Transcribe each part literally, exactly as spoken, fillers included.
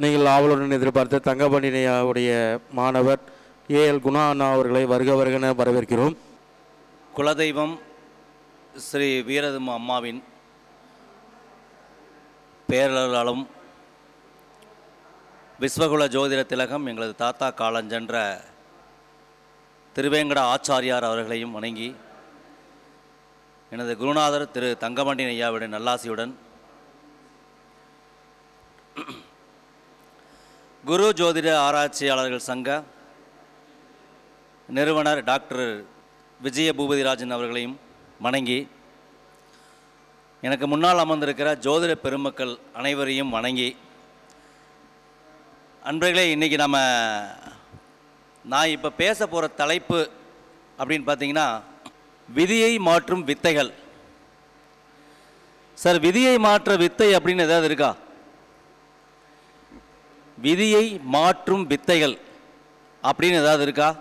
நீங்கள் ஆவலுடன் எதிர்பார்த்த தங்கபாண்டியனுடைய மாணவர் ஏ எல் குணா அண்ணா அவர்களை வருக வருகென வரவேற்கிறோம். குலதெய்வம் ஸ்ரீ வீரதும் அம்மாவின் பேரலாலும் விஸ்வகுல ஜோதிட திலகம் எங்களது தாத்தா காலஞ்சென்ற திருவேங்கட ஆச்சாரியார் அவர்களையும் வணங்கி எனது குருநாதர் திரு தங்கபாண்டியன் ஐயாவுடைய நல்லாசியுடன் குரு ஜோதிட ஆராய்ச்சியாளர்கள் சங்க நிறுவனர் டாக்டர் விஜய பூபதிராஜன் அவர்களையும் வணங்கி எனக்கு முன்னால் அமர்ந்திருக்கிற ஜோதிட பெருமக்கள் அனைவரையும் வணங்கி, அன்பர்களே, இன்றைக்கி நம்ம நான் இப்போ பேச போகிற தலைப்பு அப்படின்னு பார்த்தீங்கன்னா விதியை மாற்றும் வித்தைகள். சார், விதியை மாற்ற வித்தை அப்படின்னு ஏதாவது இருக்கா? விதியை மாற்றும் வித்தைகள் அப்படின்னு ஏதாவது இருக்கா?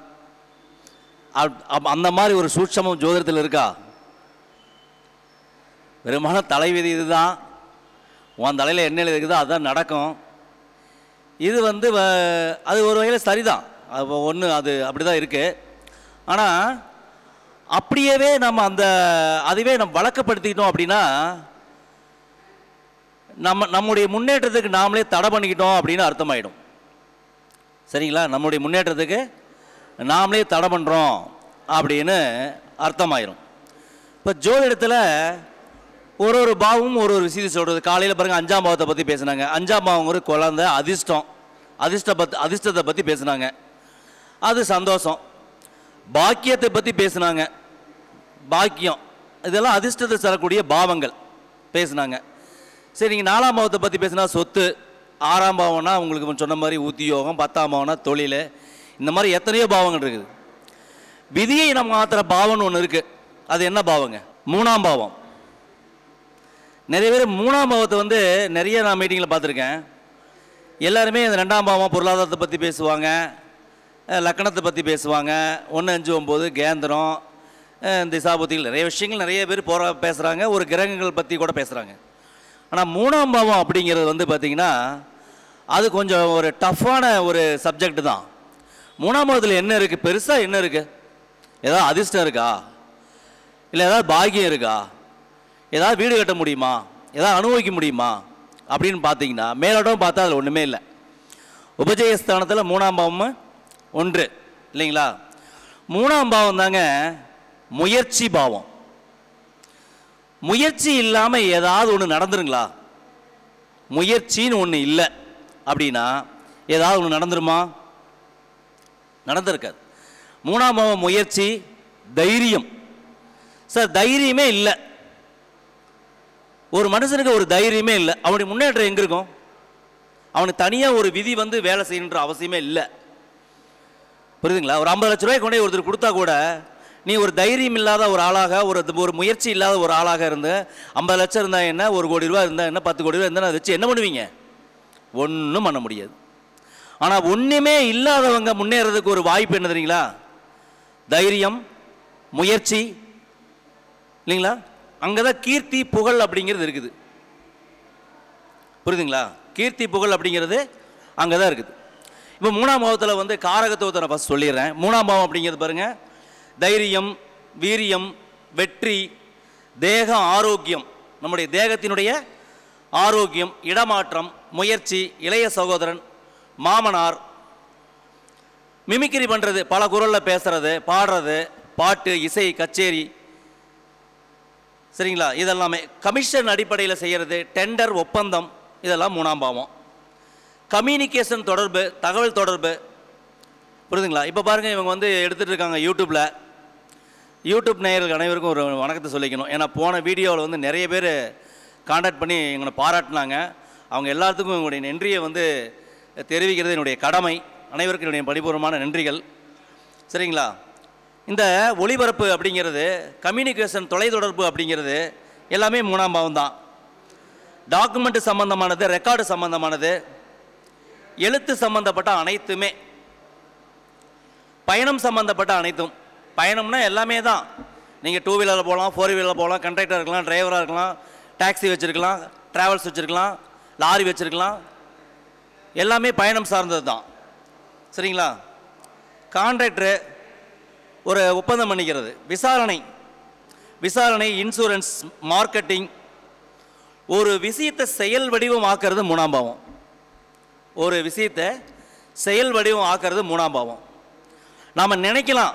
அந்த மாதிரி ஒரு சூட்சமம் ஜோதிடத்தில் இருக்கா? வெறுமான தலைவிதி இதுதான், உன் தலையில் என்ன இருக்குதோ அதுதான் நடக்கும். இது வந்து அது ஒரு வகையில் சரிதான், அது ஒன்று அது அப்படி தான் இருக்குது. ஆனால் அப்படியே நம்ம அந்த அதுவே நம்ம வழக்கப்படுத்திக்கிட்டோம் அப்படின்னா நம்ம நம்முடைய முன்னேற்றத்துக்கு நாமளே தடை பண்ணிக்கிட்டோம் அப்படின்னு அர்த்தமாயிடும். சரிங்களா? நம்முடைய முன்னேற்றத்துக்கு நாமளே தடை பண்ணுறோம் அப்படின்னு அர்த்தமாயிடும். இப்போ ஜோதிடத்தில் ஒரு ஒரு பாவமும் ஒரு ஒரு விஷயத்தை சொல்கிறது. காலையில் பாருங்கள், அஞ்சாம் பாவத்தை பற்றி பேசுனாங்க. அஞ்சாம் பாவம் ஒரு குழந்தை, அதிர்ஷ்டம், அதிர்ஷ்ட பத் அதிர்ஷ்டத்தை பற்றி பேசுனாங்க, அது சந்தோஷம். பாக்கியத்தை பற்றி பேசுனாங்க, பாக்கியம், இதெல்லாம் அதிர்ஷ்டத்தை தரக்கூடிய பாவங்கள் பேசுனாங்க. சரி, நீங்கள் நாலாம் பாவத்தை பற்றி பேசுனா சொத்து, ஆறாம் பாவம்னா உங்களுக்கு சொன்ன மாதிரி உத்தியோகம், பத்தாம் பாவம்னா தொழில், இந்த மாதிரி எத்தனையோ பாவங்கள் இருக்குது. விதியை நம்ம மாத்திர பாவம்னு ஒன்று இருக்குது. அது என்ன பாவங்க? மூணாம் பாவம். நிறைய பேர் மூணாம் பாவத்தை வந்து நிறைய நான் மீட்டிங்கில் பார்த்துருக்கேன். எல்லாருமே இந்த ரெண்டாம் பாவம் பொருளாதாரத்தை பற்றி பேசுவாங்க, லக்கணத்தை பற்றி பேசுவாங்க, ஒன்று அஞ்சு ஒம்பது கேந்திரம், இந்த திசாபுத்திகள், நிறைய விஷயங்கள் நிறைய பேர் போகிற பேசுகிறாங்க. ஒரு கிரகங்கள் பற்றி கூட பேசுகிறாங்க. ஆனால் மூணாம் பாவம் அப்படிங்கிறது வந்து பார்த்திங்கன்னா அது கொஞ்சம் ஒரு டஃப்பான ஒரு சப்ஜெக்ட் தான். மூணாம் பாவத்தில் என்ன இருக்குது? பெருசாக என்ன இருக்குது? ஏதாவது அதிர்ஷ்டம் இருக்கா? இல்லை ஏதாவது பாக்கியம் இருக்கா? ஏதாவது வீடு கட்ட முடியுமா? ஏதாவது அனுபவிக்க முடியுமா அப்படின்னு பார்த்தீங்கன்னா மேலோட்டம் பார்த்தா அதில் ஒன்றுமே இல்லை. உபஜயஸ்தானத்தில் மூணாம் பாவம் ஒன்று இல்லைங்களா? மூணாம் பாவம் தாங்க முயற்சி பாவம். முயற்சி இல்லாமல் ஏதாவது ஒன்று நடந்துருங்களா? முயற்சின்னு ஒன்று இல்லை அப்படின்னா ஏதாவது ஒன்று நடந்துருமா? நடந்திருக்காது. மூணாம் பாவம் முயற்சி, தைரியம். சார், தைரியமே இல்லை. ஒரு மனுஷனுக்கு ஒரு தைரியமே இல்லை. அவனுடைய முன்னேற்றம் எங்கே இருக்கும்? அவனுக்கு தனியாக ஒரு விதி வந்து வேலை செய்யணுன்ற அவசியமே இல்லை. புரியுதுங்களா? ஒரு ஐம்பது லட்ச ரூபாய் கொண்டே ஒருத்தர் கொடுத்தா கூட நீ ஒரு தைரியம் இல்லாத ஒரு ஆளாக, ஒரு ஒரு முயற்சி இல்லாத ஒரு ஆளாக இருந்து ஐம்பது லட்சம் இருந்தால் என்ன, ஒரு கோடி ரூபா இருந்தால் என்ன, பத்து கோடி ரூபா இருந்தால் அதை வச்சு என்ன பண்ணுவீங்க? ஒன்றும் பண்ண முடியாது. ஆனால் ஒன்றுமே இல்லாதவங்க முன்னேறதுக்கு ஒரு வாய்ப்பு என்ன தெரியுங்களா? தைரியம், முயற்சி, இல்லைங்களா? அங்கே தான் கீர்த்தி புகழ் அப்படிங்கிறது இருக்குது. புரியுதுங்களா? கீர்த்தி புகழ் அப்படிங்கிறது அங்கே தான் இருக்குது. இப்போ மூணாம் பாவத்தில் வந்து காரகத்துவத்தை நான் ஃபஸ்ட் சொல்லிடுறேன். மூணாம் பாவம் அப்படிங்கிறது பாருங்கள், தைரியம், வீரியம், வெற்றி, தேக ஆரோக்கியம், நம்முடைய தேகத்தினுடைய ஆரோக்கியம், இடமாற்றம், முயற்சி, இளைய சகோதரன், மாமனார், மிமிக்ரி பண்ணுறது, பல குரலில் பேசுறது, பாடுறது, பாட்டு, இசை, கச்சேரி, சரிங்களா? இதெல்லாமே கமிஷன் அடிப்படையில் செய்கிறது, டெண்டர், ஒப்பந்தம், இதெல்லாம் மூணாம் பாவம். கம்யூனிகேஷன், தொடர்பு, தகவல் தொடர்பு, புரியுதுங்களா? இப்போ பாருங்கள், இவங்க வந்து எடுத்துகிட்டு இருக்காங்க யூடியூப்பில். யூடியூப் நேயர்கள் அனைவருக்கும் ஒரு வணக்கத்தை சொல்லிக்கணும். ஏன்னா போன வீடியோவில் வந்து நிறைய பேர் காண்டாக்ட் பண்ணி எங்களை பாராட்டினாங்க. அவங்க எல்லாத்துக்கும் எங்களுடைய நன்றியை வந்து தெரிவிக்கிறது என்னுடைய கடமை. அனைவருக்கும் என்னுடைய பரிபூர்வமான நன்றிகள். சரிங்களா? இந்த ஒளிபரப்பு அப்படிங்கிறது, கம்யூனிகேஷன், தொலைத்தொடர்பு அப்படிங்கிறது எல்லாமே மூணாம் பாவம் தான். டாக்குமெண்ட் சம்பந்தமானது, ரெக்கார்டு சம்பந்தமானது, எழுத்து சம்பந்தப்பட்ட அனைத்துமே, பயணம் சம்பந்தப்பட்ட அனைத்தும். பயணம்னா எல்லாமே தான். நீங்கள் டூ வீலரில் போகலாம், ஃபோர் வீலரில் போகலாம், கண்டக்டர் இருக்கலாம், டிரைவராக இருக்கலாம், டாக்ஸி வச்சுருக்கலாம், ட்ராவல்ஸ் வச்சுருக்கலாம், லாரி வச்சுருக்கலாம், எல்லாமே பயணம் சார்ந்தது தான். சரிங்களா? கான்ட்ராக்டரு ஒரு ஒப்பந்தம் பண்ணிக்கிறது, விசாரணை விசாரணை இன்சூரன்ஸ், மார்க்கெட்டிங், ஒரு விஷயத்தை செயல் வடிவம் ஆக்கிறது மூணாம் பாவம். ஒரு விஷயத்தை செயல் வடிவம் ஆக்கிறது மூணாம் பாவம். நாம் நினைக்கலாம்,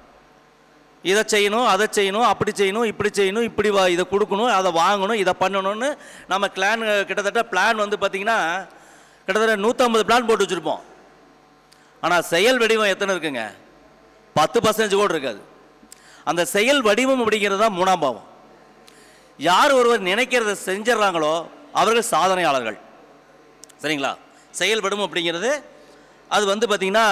இதை செய்யணும், அதை செய்யணும், அப்படி செய்யணும், இப்படி செய்யணும், இப்படி வா இதை கொடுக்கணும், அதை வாங்கணும், இதை பண்ணணும்னு நம்ம பிளான், கிட்டத்தட்ட பிளான் வந்து பார்த்திங்கன்னா கிட்டத்தட்ட நூற்றம்பது பிளான் போட்டு வச்சுருப்போம். ஆனால் செயல் வடிவம் எத்தனை இருக்குங்க? பத்து பர்சன்டேஜ் கூட இருக்காது. அந்த செயல் வடிவம் அப்படிங்கிறது தான் மூணாம் பாவம். யார் ஒருவர் நினைக்கிறத செஞ்சிடறாங்களோ அவர்கள் சாதனையாளர்கள். சரிங்களா? செயல் வடிவம் அப்படிங்கிறது அது வந்து பார்த்திங்கன்னா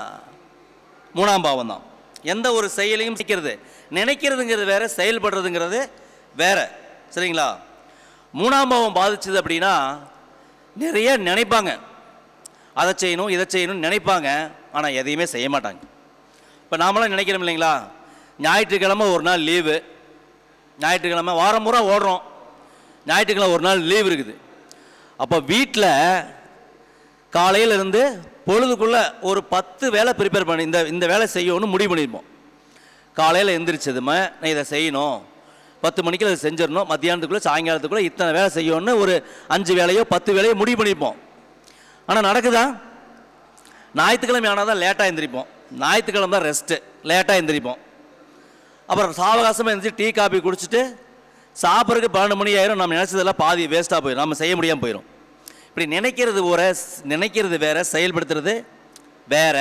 மூணாம் பாவம் தான். எந்த ஒரு செயலையும் சிக்கிறது, நினைக்கிறதுங்கிறது வேற, செயல்படுறதுங்கிறது வேற. சரிங்களா? மூணாம் பாவம் பாதிச்சது அப்படின்னா நிறைய நினைப்பாங்க, அதை செய்யணும், இதை செய்யணும்னு நினைப்பாங்க, ஆனால் எதையுமே செய்ய மாட்டாங்க. இப்போ நாமெல்லாம் நினைக்கிறோம் இல்லைங்களா, ஞாயிற்றுக்கிழமை ஒரு நாள் லீவு, ஞாயிற்றுக்கிழமை வாரம் பூரா ஓடுறோம், ஞாயிற்றுக்கிழமை ஒரு நாள் லீவு இருக்குது. அப்போ வீட்டில் காலையில் இருந்து பொழுதுக்குள்ளே ஒரு பத்து வேலை ப்ரிப்பேர் பண்ணி இந்த இந்த வேலை செய்யணும்னு முடிவு பண்ணியிருப்போம். காலையில் எந்திரிச்சதுமே நான் இதை செய்யணும், பத்து மணிக்கு அதை செஞ்சிடணும், மத்தியானத்துக்குள்ளே சாயங்காலத்துக்குள்ளே இத்தனை வேலை செய்யணும்னு ஒரு அஞ்சு வேலையோ பத்து வேலையோ முடிவு பண்ணியிருப்போம். ஆனால் நடக்குதா? ஞாயிற்றுக்கிழமை ஆனால் தான் லேட்டாக எழுந்திரிப்போம், ஞாயிற்றுக்கிழமை தான் ரெஸ்ட்டு, லேட்டாக எழுந்திரிப்போம். அப்புறம் சாவகாசமாக எழுந்திரிச்சு டீ காபி குடிச்சிட்டு சாப்பிட்றதுக்கு பன்னெண்டு மணி ஆயிரும். நம்ம நினச்சதெல்லாம் பாதி வேஸ்ட்டாக போயிடும், நம்ம செய்ய முடியாமல் போயிடும். இப்படி நினைக்கிறது ஒரு நினைக்கிறது வேற, செயல்படுத்துறது வேற.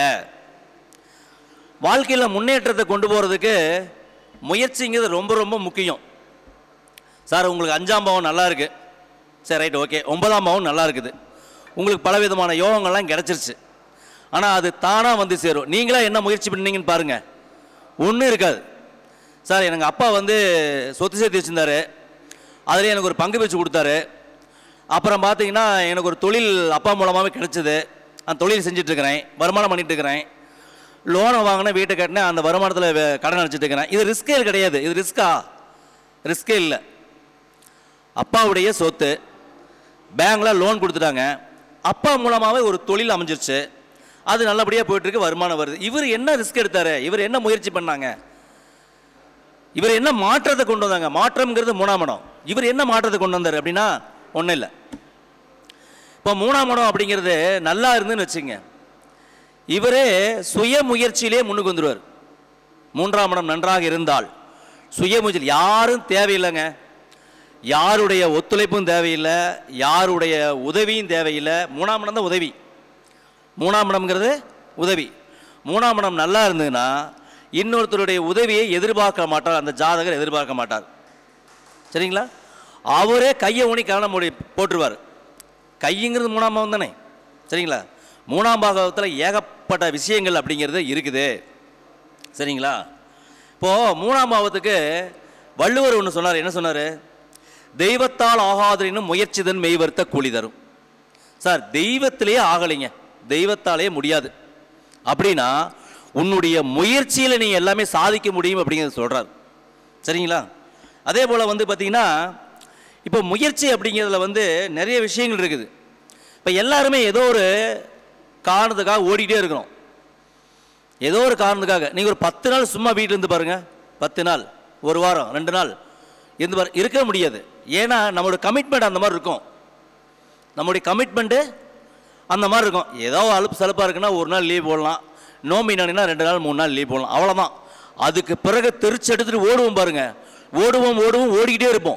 வாழ்க்கையில் முன்னேற்றத்தை கொண்டு போகிறதுக்கு முயற்சிங்கிறது ரொம்ப ரொம்ப முக்கியம். சார் உங்களுக்கு அஞ்சாம் பாவம் நல்லா இருக்குது, சரி ரைட் ஓகே, ஒன்பதாம் பாவம் நல்லா இருக்குது, உங்களுக்கு பலவிதமான யோகங்கள்லாம் கிடச்சிருச்சு. ஆனால் அது தானாக வந்து சேரும். நீங்களாக என்ன முயற்சி பண்ணீங்கன்னு பாருங்கள், ஒன்றும் இருக்காது. சார் எனக்கு அப்பா வந்து சொத்து சேர்த்து வச்சுருந்தாரு, அதில் எனக்கு ஒரு பங்கு வச்சு கொடுத்தாரு, அப்புறம் பார்த்தீங்கன்னா எனக்கு ஒரு தொழில் அப்பா மூலமாகவே கிடைச்சிது, அந்த தொழில் செஞ்சிட்ருக்கிறேன், வருமானம் பண்ணிகிட்ருக்கிறேன், லோனை வாங்கினேன், வீட்டை கட்டினேன், அந்த வருமானத்தில் கடன் அடிச்சிட்டு இருக்கிறேன். இது ரிஸ்கே கிடையாது. இது ரிஸ்கா? ரிஸ்கே இல்லை. அப்பாவுடைய சொத்து, பேங்கில் லோன் கொடுத்துட்டாங்க, அப்பா மூலமாகவே ஒரு தொழில் அமைஞ்சிருச்சு, அது நல்லபடியாக போயிட்டுருக்கு, வருமானம் வருது. இவர் என்ன ரிஸ்க் எடுத்தார்? இவர் என்ன முயற்சி பண்ணாங்க? இவர் என்ன மாற்றத்தை கொண்டு வந்தாங்க? மாற்றம்ங்கிறது மூணாம் இடம். இவர் என்ன மாற்றத்தை கொண்டு வந்தார் அப்படின்னா ஒன்றும் இல்லை. இப்போ மூணாம் இடம் அப்படிங்கிறது நல்லா இருந்துன்னு வச்சுங்க, இவரே சுய முயற்சியிலே முன்னுக்கு வந்துடுவார். மூன்றாம் இடம் நன்றாக இருந்தால் சுய முயற்சி, யாரும் தேவையில்லைங்க, யாருடைய ஒத்துழைப்பும் தேவையில்லை, யாருடைய உதவியும் தேவையில்லை. மூணாம் இடம் தான் உதவி. மூணாம் இடம்ங்கிறது உதவி. மூணாம் இடம் நல்லா இருந்ததுன்னா இன்னொருத்தருடைய உதவியை எதிர்பார்க்க மாட்டார், அந்த ஜாதகர் எதிர்பார்க்க மாட்டார். சரிங்களா? அவரே கையை ஊனி கவனம் மூடி போட்டுருவார். கைங்கிறது மூணாம் பாவம் தானே. சரிங்களா? மூணாம் பாகத்தில் ஏகப்பட்ட விஷயங்கள் அப்படிங்கிறது இருக்குது. சரிங்களா? இப்போது மூணாம் பாவத்துக்கு வள்ளுவர் ஒன்று சொன்னார். என்ன சொன்னார்? தெய்வத்தால் ஆகாதனும் முயற்சிதன் மெய்வர்த்த கூலி தரும். சார் தெய்வத்திலேயே ஆகலைங்க, தெய்வத்தாலே முடியாது அப்படின்னா உன்னுடைய முயற்சியில் நீ எல்லாமே சாதிக்க முடியும் அப்படிங்கிறத சொல்கிறார். சரிங்களா? அதே போல் வந்து பார்த்திங்கன்னா இப்போ முயற்சி அப்படிங்கிறதுல வந்து நிறைய விஷயங்கள் இருக்குது. இப்போ எல்லாருமே ஏதோ ஒரு காரணத்துக்காக ஓடிக்கிட்டே இருக்கிறோம். ஏதோ ஒரு காரணத்துக்காக நீங்கள் ஒரு பத்து நாள் சும்மா வீட்டில் இருந்து பாருங்கள், பத்து நாள், ஒரு வாரம், ரெண்டு நாள் இருந்து பாரு, இருக்க முடியாது. ஏன்னா நம்மளோட கமிட்மெண்ட் அந்த மாதிரி இருக்கும். நம்மளுடைய கமிட்மெண்ட்டு அந்த மாதிரி இருக்கும். ஏதோ அலுப்பு சலுப்பாக இருக்குன்னா ஒரு நாள் லீவ் போடலாம், நோம்பி நானினா ரெண்டு நாள் மூணு நாள் லீவ் போடலாம், அவ்வளோதான். அதுக்கு பிறகு தெரிச்சு எடுத்துகிட்டு ஓடுவோம் பாருங்கள், ஓடுவோம் ஓடுவோம் ஓடிக்கிட்டே இருப்போம்.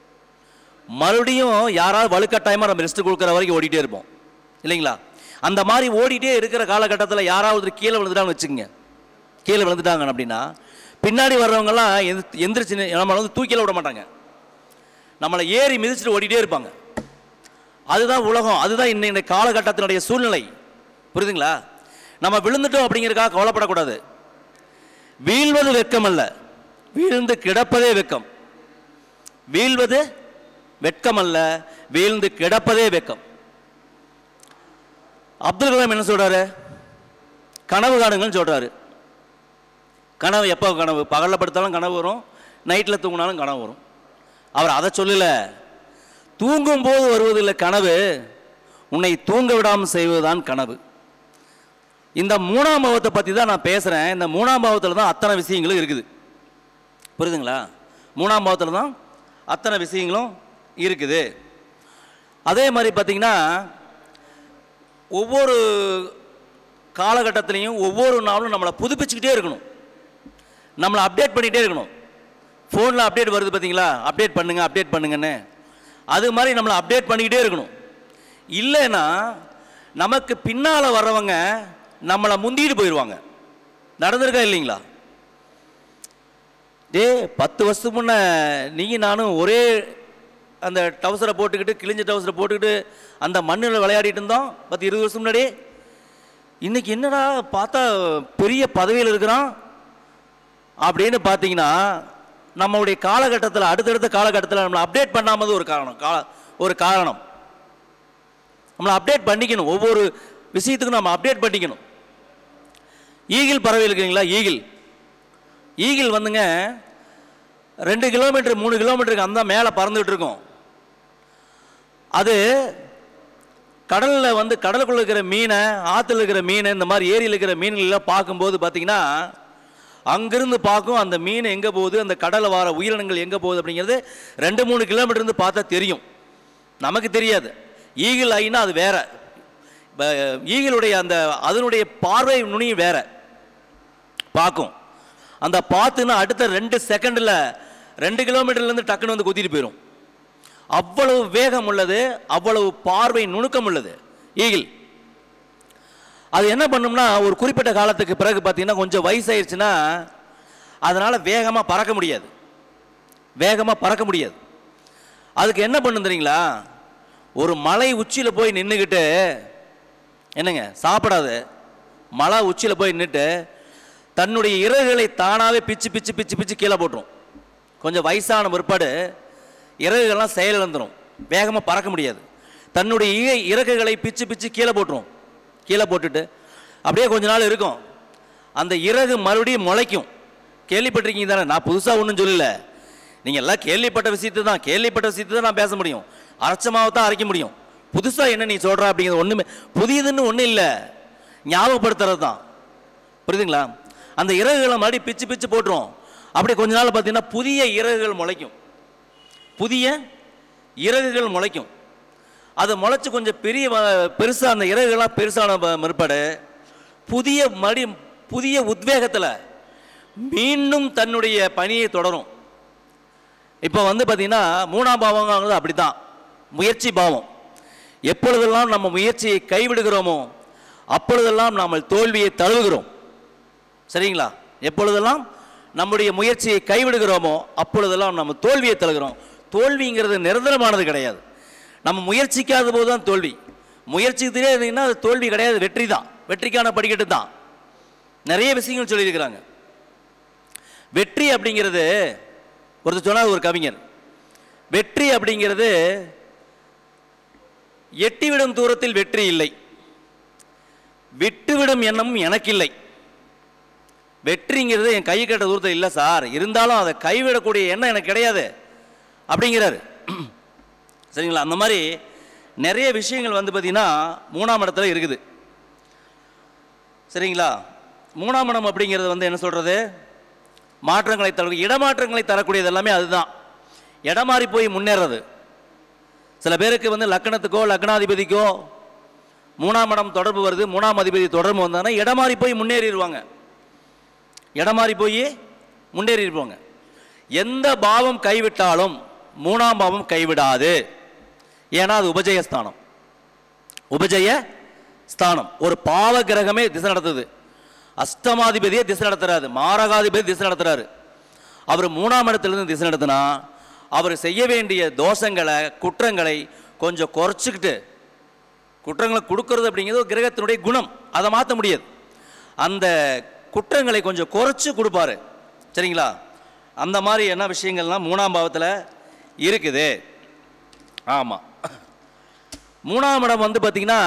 மறுபடியும் யாராவது வலுக்கட்டாயமாக நம்ம ரெஸ்ட் கொடுக்குற வரைக்கும் ஓடிட்டே இருப்போம் இல்லைங்களா? அந்த மாதிரி ஓடிட்டே இருக்கிற காலகட்டத்தில் யாராவது கீழே விழுந்துட்டான்னு வச்சுக்கோங்க, கீழே விழுந்துட்டாங்க அப்படின்னா பின்னாடி வர்றவங்கெல்லாம் எந்த எந்திரிச்சு நம்மளை வந்து தூக்கில விட மாட்டாங்க, நம்மளை ஏறி மிதிச்சுட்டு ஓடிட்டே இருப்பாங்க. அதுதான் உலகம், அதுதான் இன்னைய காலகட்டத்தினுடைய சூழ்நிலை. புரியுதுங்களா? நம்ம விழுந்துட்டோம் அப்படிங்கிறதுக்காக கவலைப்படக்கூடாது. வீழ்வது வெட்கம் அல்ல, வீழ்ந்து கிடப்பதே வெட்கம். வீழ்வது வெட்கம் அல்ல, வீழ்ந்து கிடப்பதே வெட்கம். அப்துல் கலாம் என்ன சொல்றாரு? கனவு காணுங்கன்னு சொல்றாரு. கனவு எப்போ கனவு? பகலில் படுத்தாலும் கனவு வரும், நைட்டில் தூங்கினாலும் கனவு வரும். அவர் அதை சொல்லல, தூங்கும் போது வருவதில்லை கனவு, உன்னை தூங்க விடாமல் செய்வதுதான் கனவு. இந்த மூணாம் பாவத்தை பற்றி தான் நான் பேசுகிறேன். இந்த மூணாம் பாவத்தில் தான் அத்தனை விஷயங்களும் இருக்குது. புரியுதுங்களா? மூணாம் பாவத்தில் தான் அத்தனை விஷயங்களும் இருக்குது. அதே மாதிரி பார்த்திங்கன்னா ஒவ்வொரு காலகட்டத்திலையும் ஒவ்வொரு நாளும் நம்மளை புதுப்பிச்சுக்கிட்டே இருக்கணும், நம்மளை அப்டேட் பண்ணிகிட்டே இருக்கணும். ஃபோனில் அப்டேட் வருது பார்த்தீங்களா, அப்டேட் பண்ணுங்கள் அப்டேட் பண்ணுங்கன்னு, அது மாதிரி நம்மளை அப்டேட் பண்ணிக்கிட்டே இருக்கணும். இல்லைன்னா நமக்கு பின்னால் வர்றவங்க நம்மளை முந்திட்டு போயிடுவாங்க. நடந்திருக்கா இல்லைங்களா? டே பத்து வருஷத்துக்கு முன்னே நீங்கள் நானும் ஒரே அந்த டவுசரை போட்டுக்கிட்டு கிழிஞ்ச டவுசரை போட்டுக்கிட்டு அந்த மண்ணில் விளையாடிட்டு இருந்தோம் பத்து இருபது வருஷம் முன்னாடி. இன்றைக்கி என்னடா பார்த்தா பெரிய பதவியில் இருக்கிறான் அப்படின்னு பார்த்தீங்கன்னா நம்மளுடைய காலகட்டத்தில் அடுத்தடுத்த காலகட்டத்தில் நம்மளை அப்டேட் பண்ணாமல் ஒரு காரணம் கால ஒரு காரணம் நம்மளை அப்டேட் பண்ணிக்கணும். ஒவ்வொரு விஷயத்துக்கும் நம்ம அப்டேட் பண்ணிக்கணும். ஈகிள் பறவை இருக்குங்களா, ஈகிள் ஈகிள் வந்துங்க ரெண்டு கிலோமீட்டர் மூணு கிலோமீட்டருக்கு அந்த மேலே பறந்துகிட்டு இருக்கும். அது கடலில் வந்து கடலுக்குள்ளே இருக்கிற மீனை, ஆற்றுல இருக்கிற மீனை, இந்த மாதிரி ஏரியில் இருக்கிற மீன்களெல்லாம் பார்க்கும்போது பார்த்திங்கன்னா அங்கிருந்து பார்க்கும் அந்த மீன் எங்கே போகுது, அந்த கடலில் வர உயிரினங்கள் எங்கே போகுது அப்படிங்கிறது ரெண்டு மூணு கிலோமீட்டர் இருந்து பார்த்தா தெரியும். நமக்கு தெரியாது. ஈகிள் ஐனா அது வேற. ஈகிளுடைய அந்த அதனுடைய பார்வை நுனியும் வேற பார்க்கும். அந்த பார்த்துன்னா அடுத்த ரெண்டு செகண்டில் ரெண்டு கிலோமீட்டர்லேருந்து டக்குன்னு வந்து குத்திட்டு போயிடும். அவ்வளவு வேகம் உள்ளது, அவ்வளவு பார்வை நுணுக்கம் உள்ளது ஈகிள். அது என்ன பண்ணும்னா ஒரு குறிப்பிட்ட காலத்துக்கு பிறகு பார்த்தீங்கன்னா கொஞ்சம் வயசாயிருச்சுன்னா அதனால் வேகமாக பறக்க முடியாது, வேகமாக பறக்க முடியாது. அதுக்கு என்ன பண்ணும் தெரியுங்களா? ஒரு மலை உச்சியில் போய் நின்றுக்கிட்டு, என்னங்க சாப்பிடாது, மலை உச்சியில் போய் நின்றுட்டு தன்னுடைய இறகுகளை தானாகவே பிச்சு பிச்சு பிச்சு பிச்சு கீழே போட்டுரும். கொஞ்சம் வயசான பிற்பாடு இறகுகள்லாம் செயலிழந்துடும், வேகமாக பறக்க முடியாது. தன்னுடைய இறகுகளை பிச்சு பிச்சு கீழே போட்டுரும். கீழே போட்டுட்டு அப்படியே கொஞ்ச நாள் இருக்கும், அந்த இறகு மறுபடியும் முளைக்கும். கேள்விப்பட்டிருக்கீங்க தானே? நான் புதுசாக ஒன்றும் சொல்லலை, நீங்கள் எல்லாம் கேள்விப்பட்ட விஷயத்தை தான் கேள்விப்பட்ட விஷயத்தை தான் நான் பேச முடியும், அரைச்சமாவை தான் அரைக்க முடியும். புதுசாக என்ன நீ சொல்கிற அப்படிங்கிறது ஒன்றுமே புதியதுன்னு ஒன்றும் இல்லை, ஞாபகப்படுத்துறது தான். புரியுதுங்களா? அந்த இறகுகளை மறுபடியும் பிச்சு பிச்சு போட்டுரும். அப்படி கொஞ்ச நாள் பார்த்தீங்கன்னா புதிய இறகுகள் முளைக்கும், புதிய இறகுகள் முளைக்கும். அது முளைச்சி கொஞ்சம் பெரிய பெருசாக அந்த இறகுகள்லாம் பெருசான முற்பாடு புதிய மறுபடி புதிய உத்வேகத்தில் மீண்டும் தன்னுடைய பணியை தொடரும். இப்போ வந்து பார்த்தீங்கன்னா மூணாம் பாவங்கிறது அப்படி தான், முயற்சி பாவம். எப்பொழுதெல்லாம் நம்ம முயற்சியை கைவிடுகிறோமோ அப்பொழுதெல்லாம் நாம் தோல்வியை தழுவுகிறோம். சரிங்களா? எப்பொழுதெல்லாம் நம்முடைய முயற்சியை கைவிடுகிறோமோ அப்பொழுதெல்லாம் நம்ம தோல்வியை தழுகிறோம். தோல்விங்கிறது நிரந்தரமானது கிடையாது. நம்ம முயற்சிக்காத போது தான் தோல்வி. முயற்சி தெரியாதுன்னா அது தோல்வி கிடையாது, வெற்றி தான், வெற்றிக்கான படிக்கட்டு தான். நிறைய விஷயங்கள் சொல்லியிருக்கிறாங்க. வெற்றி அப்படிங்கிறது ஒருத்தர் சொன்னார், ஒரு கவிஞர், வெற்றி அப்படிங்கிறது எட்டிவிடும் தூரத்தில் வெற்றி இல்லை, விட்டுவிடும் எண்ணமும் எனக்கு இல்லை. வெற்றிங்கிறது என் கை கட்ட தூரத்தில் இல்லை சார், இருந்தாலும் அதை கைவிடக்கூடிய எண்ணம் எனக்கு கிடையாது அப்படிங்கிறாரு. சரிங்களா? அந்த மாதிரி நிறைய விஷயங்கள் வந்து பார்த்தீங்கன்னா மூணாம் இடத்துல இருக்குது. சரிங்களா? மூணாம் இடம் அப்படிங்கிறது வந்து என்ன சொல்கிறது, மாற்றங்களை தர இடமாற்றங்களை தரக்கூடியது எல்லாமே அதுதான். இடமாறி போய் முன்னேறது. சில பேருக்கு வந்து லக்னத்துக்கோ லக்னாதிபதிக்கோ மூணாம் இடம் தொடர்பு வருது, மூணாம் அதிபதி தொடர்பு வந்தாங்கன்னா இடமாறி போய் முன்னேறிடுவாங்க, இடமாறி போய் முன்னேறிடுவாங்க. எந்த பாவம் கைவிட்டாலும் மூணாம் பாவம் கைவிடாது. ஏன்னா அது உபஜயஸ்தானம், உபஜய ஸ்தானம். ஒரு பாவ கிரகமே திசை நடத்துது, அஷ்டமாதிபதியே திசை நடத்துறாரு, மாரகாதிபதி திசை நடத்துறாரு. அவர் மூணாம் இடத்துலேருந்து திசை நடத்தினா அவர் செய்ய வேண்டிய தோஷங்களை குற்றங்களை கொஞ்சம் குறைச்சிக்கிட்டு, குற்றங்களை கொடுக்கறது அப்படிங்கிறது ஒரு கிரகத்தினுடைய குணம், அதை மாற்ற முடியாது. அந்த குற்றங்களை கொஞ்சம் குறைச்சி கொடுப்பாரு. சரிங்களா? அந்த மாதிரி என்ன விஷயங்கள்லாம் மூணாம் பாவத்தில் இருக்குது. ஆமாம், மூணாம் இடம் வந்து பார்த்திங்கன்னா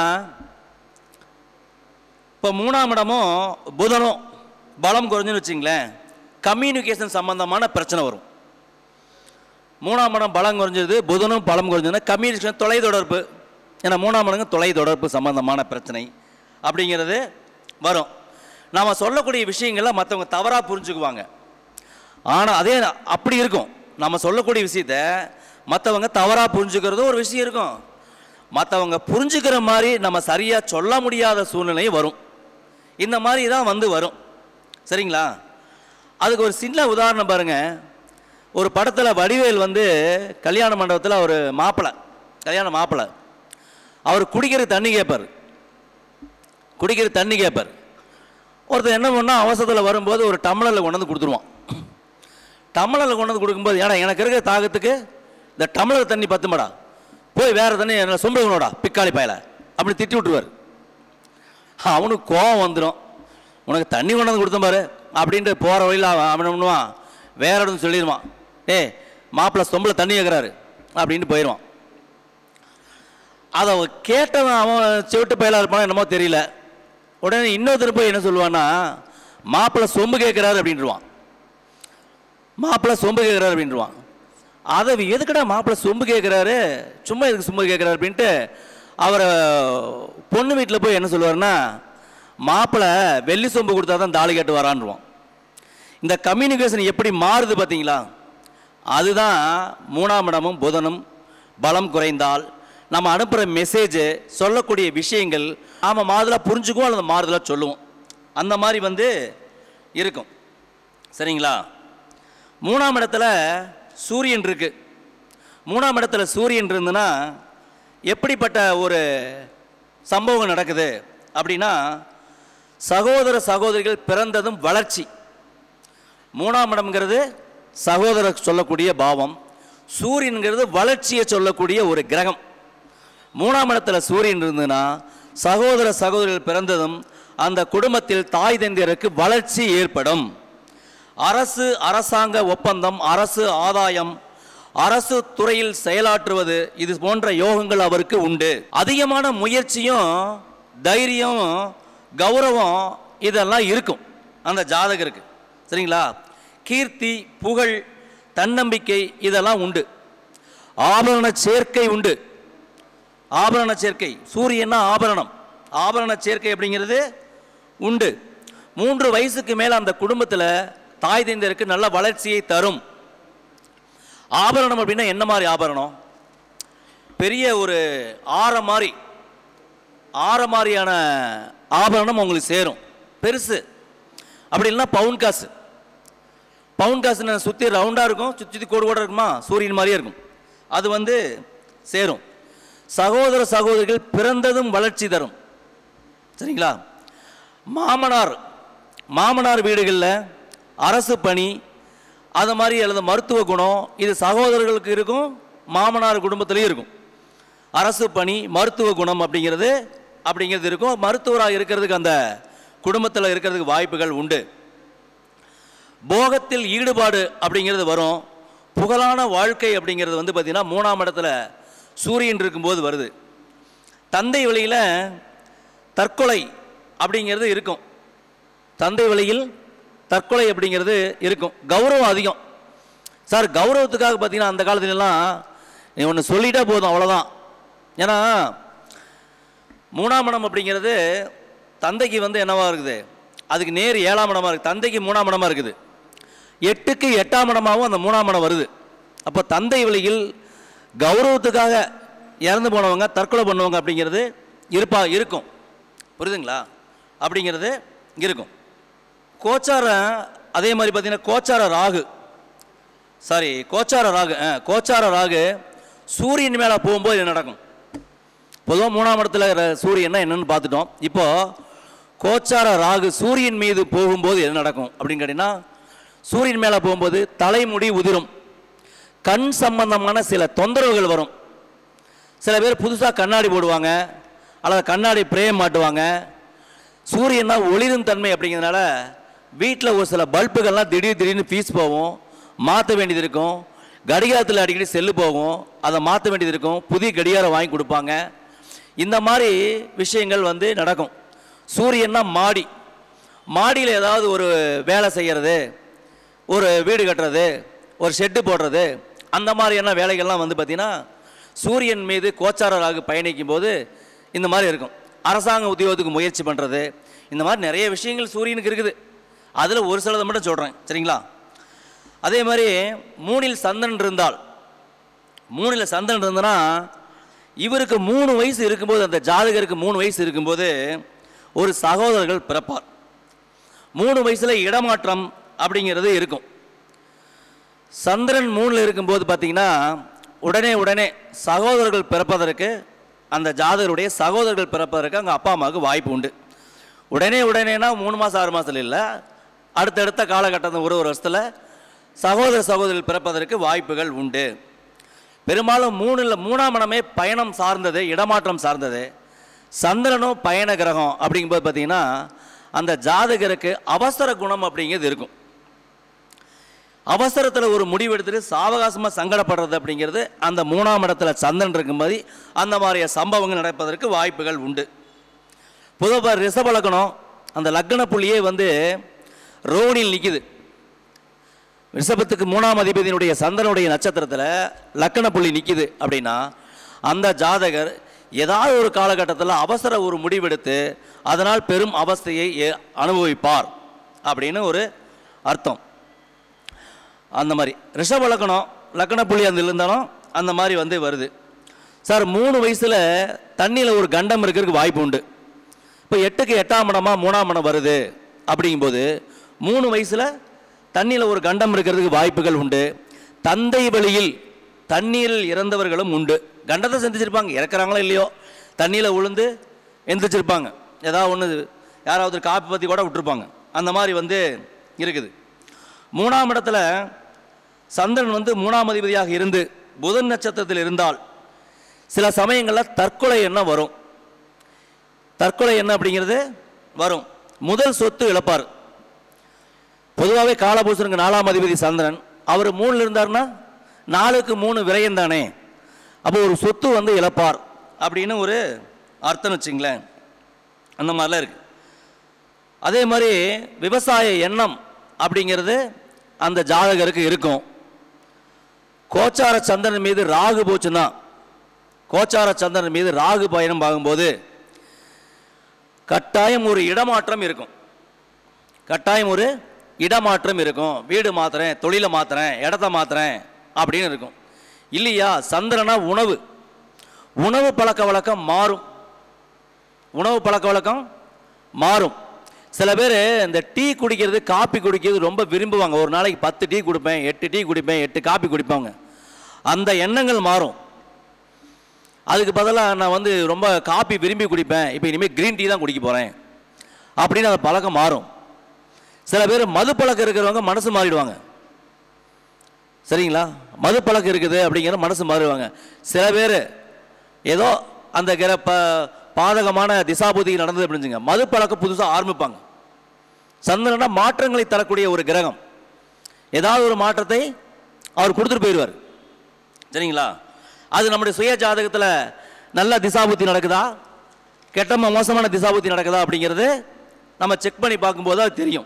இப்போ மூணாம் இடமும் புதனும் பலம் குறைஞ்சுன்னு வச்சிங்களேன், கம்யூனிகேஷன் சம்பந்தமான பிரச்சனை வரும். மூணாம் இடம் பலம் குறைஞ்சது, புதனும் பலம் குறைஞ்சதுன்னா கம்யூனிகேஷன், தொலைத்தொடர்பு, ஏன்னா மூணாம் இடங்க தொலை தொடர்பு சம்பந்தமான பிரச்சனை அப்படிங்கிறது வரும். நாம் சொல்லக்கூடிய விஷயங்களை மற்றவங்க தவறாக புரிஞ்சுக்குவாங்க. ஆனால் அதே அப்படி இருக்கும், நம்ம சொல்லக்கூடிய விஷயத்த மற்றவங்க தவறாக புரிஞ்சுக்கிறதும் ஒரு விஷயம் இருக்கும். மற்றவங்க புரிஞ்சுக்கிற மாதிரி நம்ம சரியாக சொல்ல முடியாத சூழ்நிலை வரும். இந்த மாதிரி தான் வந்து வரும். சரிங்களா? அதுக்கு ஒரு சின்ன உதாரணம் பாருங்கள். ஒரு படத்தில் வடிவேல் வந்து கல்யாண மண்டபத்தில் ஒரு மாப்பிள்ளை, கல்யாண மாப்பிள்ளை, அவர் குடிக்கிற தண்ணி கேட்பார். குடிக்கிற தண்ணி கேட்பார். ஒருத்தர் என்ன பண்ணால் அவசரத்தில் வரும்போது ஒரு டம்ளரில் கொண்டு வந்து கொடுத்துருவான். டம்ளரில் கொண்டு வந்து கொடுக்கும்போது, ஏன்னா எனக்கு இருக்கிற தாகத்துக்கு இந்த டம்ளர் தண்ணி பத்துமாடா, போய் வேறு தண்ணி என்ன சொம்பளோடா பிக்காளி பயலை அப்படி திட்டி விட்டுருவார். அவனுக்கு கோவம் வந்துடும். உனக்கு தண்ணி கொண்டு வந்து கொடுத்தேன் பாரு அப்படின்ட்டு போகிற வழியில் அவன் என்ன பண்ணுவான், வேற இடத்துல சொல்லிடுவான், ஏ மாப்பிள்ளை சொம்பில் தண்ணி கேட்குறாரு அப்படின்ட்டு போயிடுவான். அதை கேட்டவன் அவன் செவிட்டு பயலாக இருப்பானோ என்னமோ தெரியல. உடனே இன்னொருத்தர் போய் என்ன சொல்லுவான்னா, மாப்பிள்ளை சொம்பு கேட்குறாரு அப்படின்ட்டுருவான். மாப்பிள்ளை சொம்பு கேட்குறாரு அப்படின்ட்டுருவான். அதை எதுக்கடா மாப்பிள்ளை சொம்பு கேட்குறாரு, சும்மா எதுக்கு சொம்பு கேட்குறாரு அப்படின்ட்டு அவரை பொண்ணு வீட்டில் போய் என்ன சொல்லுவார்னா, மாப்பிள்ளை வெள்ளி சொம்பு கொடுத்தா தான் தாலி கேட்டு வரான்ருவான். இந்த கம்யூனிகேஷன் எப்படி மாறுது பார்த்தீங்களா? அதுதான் மூணாம் இடமும் புதனும் பலம் குறைந்தால் நம்ம அனுப்புகிற மெசேஜு, சொல்லக்கூடிய விஷயங்கள் நாம் மாறுதலாக புரிஞ்சுக்குவோம் அல்லது மாறுதலாக சொல்லுவோம். அந்த மாதிரி வந்து இருக்கும். சரிங்களா? மூணாம் இடத்துல சூரியன் இருக்குது. மூணாம் இடத்துல சூரியன் இருந்துன்னா எப்படிப்பட்ட ஒரு சம்பவம் நடக்குது அப்படின்னா, சகோதர சகோதரிகள் பிறந்ததும் வளர்ச்சி. மூணாம் இடம்ங்கிறது சகோதரர் சொல்லக்கூடிய பாவம், சூரியன்கிறது வளர்ச்சியை சொல்லக்கூடிய ஒரு கிரகம். மூணாம் இடத்துல சூரியன் இருந்ததுன்னா சகோதர சகோதரிகள் பிறந்ததும் அந்த குடும்பத்தில் தாய் தந்தையருக்கு வளர்ச்சி ஏற்படும். அரசு அரசாங்க ஒப்பந்தம், அரசு ஆதாயம், அரசு துறையில் செயலாற்றுவது, இது போன்ற யோகங்கள் அவருக்கு உண்டு. அதிகமான முயற்சியும் தைரியம் கௌரவம் இதெல்லாம் இருக்கும் அந்த ஜாதகருக்கு. சரிங்களா? கீர்த்தி புகழ் தன்னம்பிக்கை இதெல்லாம் உண்டு. ஆபரண சேர்க்கை உண்டு. ஆபரண சேர்க்கை, சூரியன்னா ஆபரணம், ஆபரண சேர்க்கை அப்படிங்கிறது உண்டு. மூன்று வயசுக்கு மேலே அந்த குடும்பத்தில் தாய் தந்தையருக்கு நல்ல வளர்ச்சியை தரும். ஆபரணம் அப்படின்னா என்ன மாதிரி ஆபரணம்? பெரிய ஒரு ஆற மாதிரி ஆற மாதிரியான ஆபரணம் உங்களுக்கு சேரும், பெருசு. அப்படி இல்லைன்னா பவுன் காசு. பவுன் காசு சுற்றி ரவுண்டாக இருக்கும், சுற்றி சுற்றி கோடு கோடாக இருக்குமா, சூரியன் மாதிரியே இருக்கும், அது வந்து சேரும். சகோதர சகோதரிகள் பிறந்ததும் வளர்ச்சி தரும். சரிங்களா? மாமனார் மாமனார் வீடுகளில் அரசு பணி அது மாதிரி அல்லது மருத்துவ குணம், இது சகோதரர்களுக்கு இருக்கும், மாமனார் குடும்பத்திலையும் இருக்கும். அரசு பணி மருத்துவ குணம் அப்படிங்கிறது அப்படிங்கிறது இருக்கும். மருத்துவராக இருக்கிறதுக்கு அந்த குடும்பத்தில் இருக்கிறதுக்கு வாய்ப்புகள் உண்டு. போகத்தில் ஈடுபாடு அப்படிங்கிறது வரும். புகழான வாழ்க்கை அப்படிங்கிறது வந்து பார்த்திங்கன்னா மூணாம் இடத்துல சூரியன் இருக்கும்போது வருது. தந்தை வழியில் தற்கொலை அப்படிங்கிறது இருக்கும். தந்தை வழியில் தற்கொலை அப்படிங்கிறது இருக்கும். கௌரவம் அதிகம். சார் கௌரவத்துக்காக பார்த்தீங்கன்னா அந்த காலத்துலலாம் நீ ஒன்று சொல்லிட்டே போதும், அவ்வளோதான். ஏன்னா மூணாம் இடம் அப்படிங்கிறது தந்தைக்கு வந்து என்னவா இருக்குது, அதுக்கு நேர் ஏழாம் இடமாக இருக்குது. தந்தைக்கு மூணாம் இடமாக இருக்குது, எட்டுக்கு எட்டாம் இடமாகவும் அந்த மூணாம் இடம் வருது. அப்போ தந்தை வழியில் கௌரவத்துக்காக இறந்து போனவங்க தற்கொலை பண்ணுவாங்க அப்படிங்கிறது இருப்பா இருக்கும். புரியுதுங்களா? அப்படிங்கிறது இருக்கும். கோச்சார அதே மாதிரி பார்த்தீங்கன்னா கோச்சார ராகு சாரி கோச்சார ராகு கோச்சார ராகு சூரியன் மேலே போகும்போது என்ன நடக்கும்? பொதுவாக மூணாம் இடத்துல சூரியன்னா என்னன்னு பார்த்துட்டோம். இப்போது கோச்சார ராகு சூரியன் மீது போகும்போது என்ன நடக்கும் அப்படின்னு கேட்டிங்கன்னா, சூரியன் மேலே போகும்போது தலைமுடி உதிரும், கண் சம்பந்தமான சில தொந்தரவுகள் வரும். சில பேர் புதுசாக கண்ணாடி போடுவாங்க அல்லது கண்ணாடி பிரேம் மாட்டுவாங்க. சூரியன்னா ஒளிரும் தன்மை அப்படிங்கிறதுனால வீட்டில் ஒரு சில பல்புகள்லாம் திடீர் திடீர்னு ஃபீஸ் போகும், மாற்ற வேண்டியது இருக்கும். கடிகாரத்தில் அடிக்கடி செல்லு போகும், அதை மாற்ற வேண்டியது இருக்கும். புதிய கடிகாரம் வாங்கி கொடுப்பாங்க. இந்த மாதிரி விஷயங்கள் வந்து நடக்கும். சூரியன்னா மாடி, மாடியில் ஏதாவது ஒரு வேலை செய்கிறது, ஒரு வீடு கட்டுறது, ஒரு ஷெட்டு போடுறது, அந்த மாதிரியான வேலைகள்லாம் வந்து பார்த்திங்கன்னா சூரியன் மீது கோச்சாரராக பயணிக்கும் போது இந்த மாதிரி இருக்கும். அரசாங்க உத்தியோகத்துக்கு முயற்சி பண்ணுறது, இந்த மாதிரி நிறைய விஷயங்கள் சூரியனுக்கு இருக்குது. அதில் ஒரு சிலதை மட்டும் சொல்கிறேன், சரிங்களா? அதே மாதிரி மூணில் சந்திரன் இருந்தால், மூணில் சந்திரன் இருந்தனா இவருக்கு மூணு வயசு இருக்கும்போது, அந்த ஜாதகருக்கு மூணு வயசு இருக்கும்போது ஒரு சகோதரர்கள் பிறப்பார். மூணு வயசில் இடமாற்றம் அப்படிங்கிறது இருக்கும். சந்திரன் மூணில் இருக்கும்போது பார்த்திங்கன்னா உடனே உடனே சகோதரர்கள் பிறப்பதற்கு, அந்த ஜாதகருடைய சகோதரர்கள் பிறப்பதற்கு அங்கே அப்பா அம்மாவுக்கு வாய்ப்பு உண்டு. உடனே உடனேனா மூணு மாதம் ஆறு மாதத்தில் இல்லை, அடுத்தடுத்த காலகட்டத்தில் ஒரு ஒரு வருஷத்தில் சகோதர சகோதரிகள் பிறப்பதற்கு வாய்ப்புகள் உண்டு. பெரும்பாலும் மூணில் மூணாம் இடமே பயணம் சார்ந்தது, இடமாற்றம் சார்ந்தது. சந்திரனும் பயண கிரகம் அப்படிங்கும்போது பார்த்திங்கன்னா அந்த ஜாதகருக்கு அவசர குணம் அப்படிங்கிறது இருக்கும். அவசரத்தில் ஒரு முடிவு எடுத்துகிட்டு சாவகாசமாக சங்கடப்படுறது அப்படிங்கிறது அந்த மூணாம் இடத்துல சந்திரன் இருக்கும்போது அந்த மாதிரிய சம்பவங்கள் நடப்பதற்கு வாய்ப்புகள் உண்டு. பொதுவாக ரிஷப லக்னம், அந்த லக்ன புள்ளியே வந்து ரோனில் நிற்குது. ரிஷபத்துக்கு மூணாம் அதிபதியினுடைய சந்திரனுடைய நட்சத்திரத்தில் லக்ன புள்ளி நிற்குது அப்படின்னா அந்த ஜாதகர் ஏதாவது ஒரு காலகட்டத்தில் அவசர ஒரு முடிவெடுத்து அதனால் பெரும் அவஸ்தையை அனுபவிப்பார் அப்படின்னு ஒரு அர்த்தம். அந்த மாதிரி ரிஷப லக்னம் லக்ன புள்ளி அந்த இருந்தாலும் அந்த மாதிரி வந்து வருது. சார் மூணு வயசில் தண்ணியில் ஒரு கண்டம் இருக்கிறதுக்கு வாய்ப்பு உண்டு. இப்போ எட்டுக்கு எட்டாம் இடமா மூணாம் இடம் வருது அப்படிங்கும்போது மூணு வயசில் தண்ணியில் ஒரு கண்டம் இருக்கிறதுக்கு வாய்ப்புகள் உண்டு. தந்தை வழியில் தண்ணீரில் இறந்தவர்களும் உண்டு. கண்டத்தை சந்திச்சிருப்பாங்க, இறக்குறாங்களோ இல்லையோ, தண்ணியில் உளுந்து எந்திரிச்சிருப்பாங்க. ஏதாவது ஒன்று யாராவது காப்பி பற்றி கூட விட்டுருப்பாங்க. அந்த மாதிரி வந்து இருக்குது. மூணாம் இடத்துல சந்திரன் வந்து மூணாம் அதிபதியாக இருந்து புதன் நட்சத்திரத்தில் இருந்தால் சில சமயங்களில் தற்கொலை எண்ணம் வரும். தற்கொலை எண்ணம் அப்படிங்கிறது வரும். முதல் சொத்து இழப்பார். பொதுவாகவே காலபூசனுக்கு நாலாம் அதிபதி சந்திரன், அவர் மூணில் இருந்தார்னா நாலுக்கு மூணு விரயம் தானே, அப்போ ஒரு சொத்து வந்து இழப்பார் அப்படின்னு ஒரு அர்த்தம் வச்சுங்களேன். அந்த மாதிரிலாம் இருக்குது. அதே மாதிரி விவசாய எண்ணம் அப்படிங்கிறது அந்த ஜாதகருக்கு இருக்கும். கோச்சார சந்திரன் மீது ராகு போச்சுன்னா, கோச்சார சந்திரன் மீது ராகு பயணம் ஆகும்போது கட்டாயம் ஒரு இடமாற்றம் இருக்கும். கட்டாயம் ஒரு இடமாற்றம் இருக்கும். வீடு மாத்துறேன், தொழிலை மாத்துறேன், இடத்த மாத்துறேன் அப்படின்னு இருக்கும். இல்லையா சந்திரனா உணவு, உணவு பழக்க வழக்கம் மாறும். உணவு பழக்க வழக்கம் மாறும். சில பேர் இந்த டீ குடிக்கிறது காப்பி குடிக்கிறது ரொம்ப விரும்புவாங்க. ஒரு நாளைக்கு பத்து டீ குடிப்பேன், எட்டு டீ குடிப்பேன், எட்டு காப்பி குடிப்பாங்க. அந்த எண்ணங்கள் மாறும். அதுக்கு பதிலாக நான் வந்து ரொம்ப காப்பி விரும்பி குடிப்பேன், இப்போ இனிமேல் க்ரீன் டீ தான் குடிக்க போகிறேன் அப்படின்னு அந்த பழக்கம் மாறும். சில பேர் மது பழக்கம் இருக்கிறவங்க மனசு மாறிடுவாங்க. சரிங்களா? மது பழக்கம் இருக்குது அப்படிங்கிற மனசு மாறுவாங்க. சில பேர் ஏதோ அந்த கிர ப பாதகமான திசாபுதி நடந்தது அப்படின்னுங்க, மது பழக்கம் புதுசாக ஆரம்பிப்பாங்க. சந்திரனா மாற்றங்களை தரக்கூடிய ஒரு கிரகம். ஏதாவது ஒரு மாற்றத்தை அவர் கொடுத்துட்டு போயிடுவார். சரிங்களா? அது நம்முடைய சுய ஜாதகத்தில் நல்ல திசாபுத்தி நடக்குதா, கெட்ட மோசமான திசாபுத்தி நடக்குதா அப்படிங்கிறது நம்ம செக் பண்ணி பார்க்கும்போது அது தெரியும்.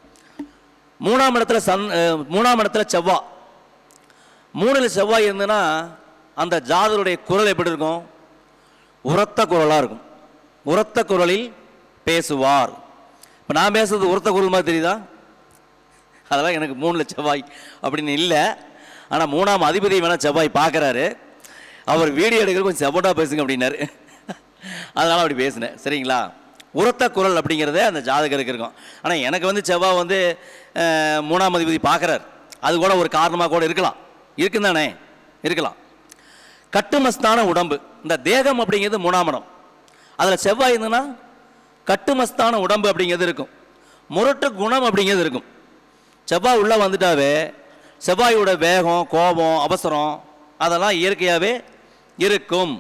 மூணாம் இடத்துல சந் மூணாம் இடத்துல செவ்வாய், மூணில் செவ்வாய் இருந்ததுன்னா அந்த ஜாதகருடைய குரல் எப்படி இருக்கும்? உரத்த குரலாக இருக்கும். உரத்த குரலில் பேசுவார். இப்போ நான் பேசுறது உரத்த குரல் மாதிரி தெரியுதா? அதெல்லாம் எனக்கு மூணில் செவ்வாய் அப்படின்னு இல்லை. ஆனால் மூணாம் அதிபதி வேணால் செவ்வாய் பார்க்குறாரு. அவர் வீடியோ எடுக்கிற கொஞ்சம் செவ்வட்டாக பேசுங்க அப்படின்னாரு. அதனால் அப்படி பேசினேன். சரிங்களா? உரத்த குரல் அப்படிங்கிறத அந்த ஜாதகருக்கு இருக்கும். ஆனால் எனக்கு வந்து செவ்வாய் வந்து மூணாம் அதிபதி பார்க்குறார், அது கூட ஒரு காரணமாக கூட இருக்கலாம். இருக்குன்னு தானே இருக்கலாம். கட்டுமஸ்தான உடம்பு, இந்த தேகம் அப்படிங்கிறது மூணாம் இடம். அதில் செவ்வாய் இருந்ததுன்னா கட்டுமஸ்தான உடம்பு அப்படிங்கிறது இருக்கும். முரட்டு குணம் அப்படிங்கிறது இருக்கும். செவ்வாய் உள்ளே வந்துட்டாவே செவ்வாயோட வேகம், கோபம், அவசரம் அதெல்லாம் இயற்கையாகவே இருக்கும்.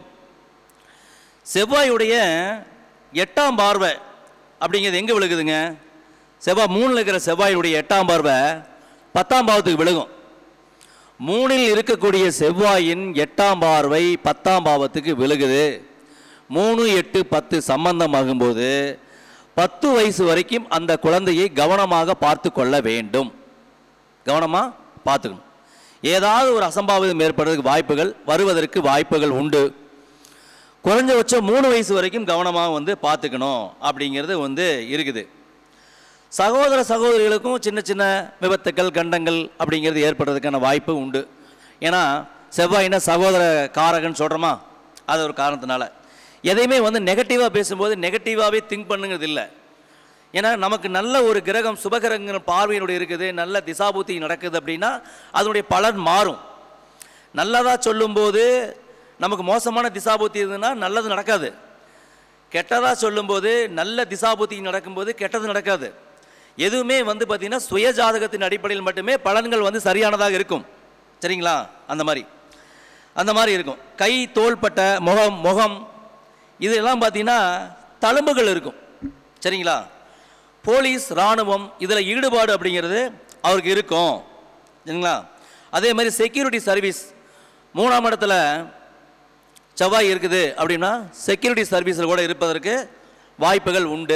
செவ்வாயுடைய எட்டாம் பார்வை அப்படிங்கிறது எங்கே விழுகுதுங்க? செவ்வாய் மூணில் இருக்கிற செவ்வாயுடைய எட்டாம் பார்வை பத்தாம் பாவத்துக்கு விழுகும். மூணில் இருக்கக்கூடிய செவ்வாயின் எட்டாம் பார்வை பத்தாம் பாவத்துக்கு விழுகுது. மூணு எட்டு பத்து சம்பந்தம் ஆகும்போது பத்து வயசு வரைக்கும் அந்த குழந்தையை கவனமாக பார்த்து கொள்ள வேண்டும். கவனமாக பார்த்துக்கணும். ஏதாவது ஒரு அசம்பாவிதம் ஏற்படுறதுக்கு வாய்ப்புகள் வருவதற்கு வாய்ப்புகள் உண்டு. குறைஞ்சபட்சம் மூணு வயசு வரைக்கும் கவனமாக வந்து பார்த்துக்கணும் அப்படிங்கிறது வந்து இருக்குது. சகோதர சகோதரிகளுக்கும் சின்ன சின்ன விபத்துக்கள் கண்டங்கள் அப்படிங்கிறது ஏற்படுறதுக்கான வாய்ப்பு உண்டு. ஏன்னா செவ்வாயினா சகோதர காரகன்னு சொல்கிறோமா, அது ஒரு காரணத்தினால எதையுமே வந்து நெகட்டிவாக பேசும்போது நெகட்டிவாகவே திங்க் பண்ணுங்கிறது இல்லை. ஏன்னா நமக்கு நல்ல ஒரு கிரகம் சுபகிரகங்கள் பார்வையினுடைய இருக்குது, நல்ல திசாபூத்தி நடக்குது அப்படின்னா அதனுடைய பலன் மாறும். நல்லதாக சொல்லும்போது நமக்கு மோசமான திசாபூத்தி இருந்ததுன்னா நல்லது நடக்காது. கெட்டதாக சொல்லும்போது நல்ல திசாபூத்தி நடக்கும்போது கெட்டது நடக்காது. எதுவுமே வந்து பார்த்திங்கன்னா சுய ஜாதகத்தின் அடிப்படையில் மட்டுமே பலன்கள் வந்து சரியானதாக இருக்கும். சரிங்களா? அந்த மாதிரி அந்த மாதிரி இருக்கும். கை, தோள்பட்ட, முகம் முகம் இதெல்லாம் பார்த்திங்கன்னா தழும்புகள் இருக்கும். சரிங்களா? போலீஸ் இராணுவம் இதில் ஈடுபாடு அப்படிங்கிறது அவருக்கு இருக்கும். சரிங்களா? அதே மாதிரி செக்யூரிட்டி சர்வீஸ் மூணாம் இடத்துல செவ்வாய் இருக்குது அப்படின்னா செக்யூரிட்டி சர்வீஸில் கூட இருப்பதற்கு வாய்ப்புகள் உண்டு.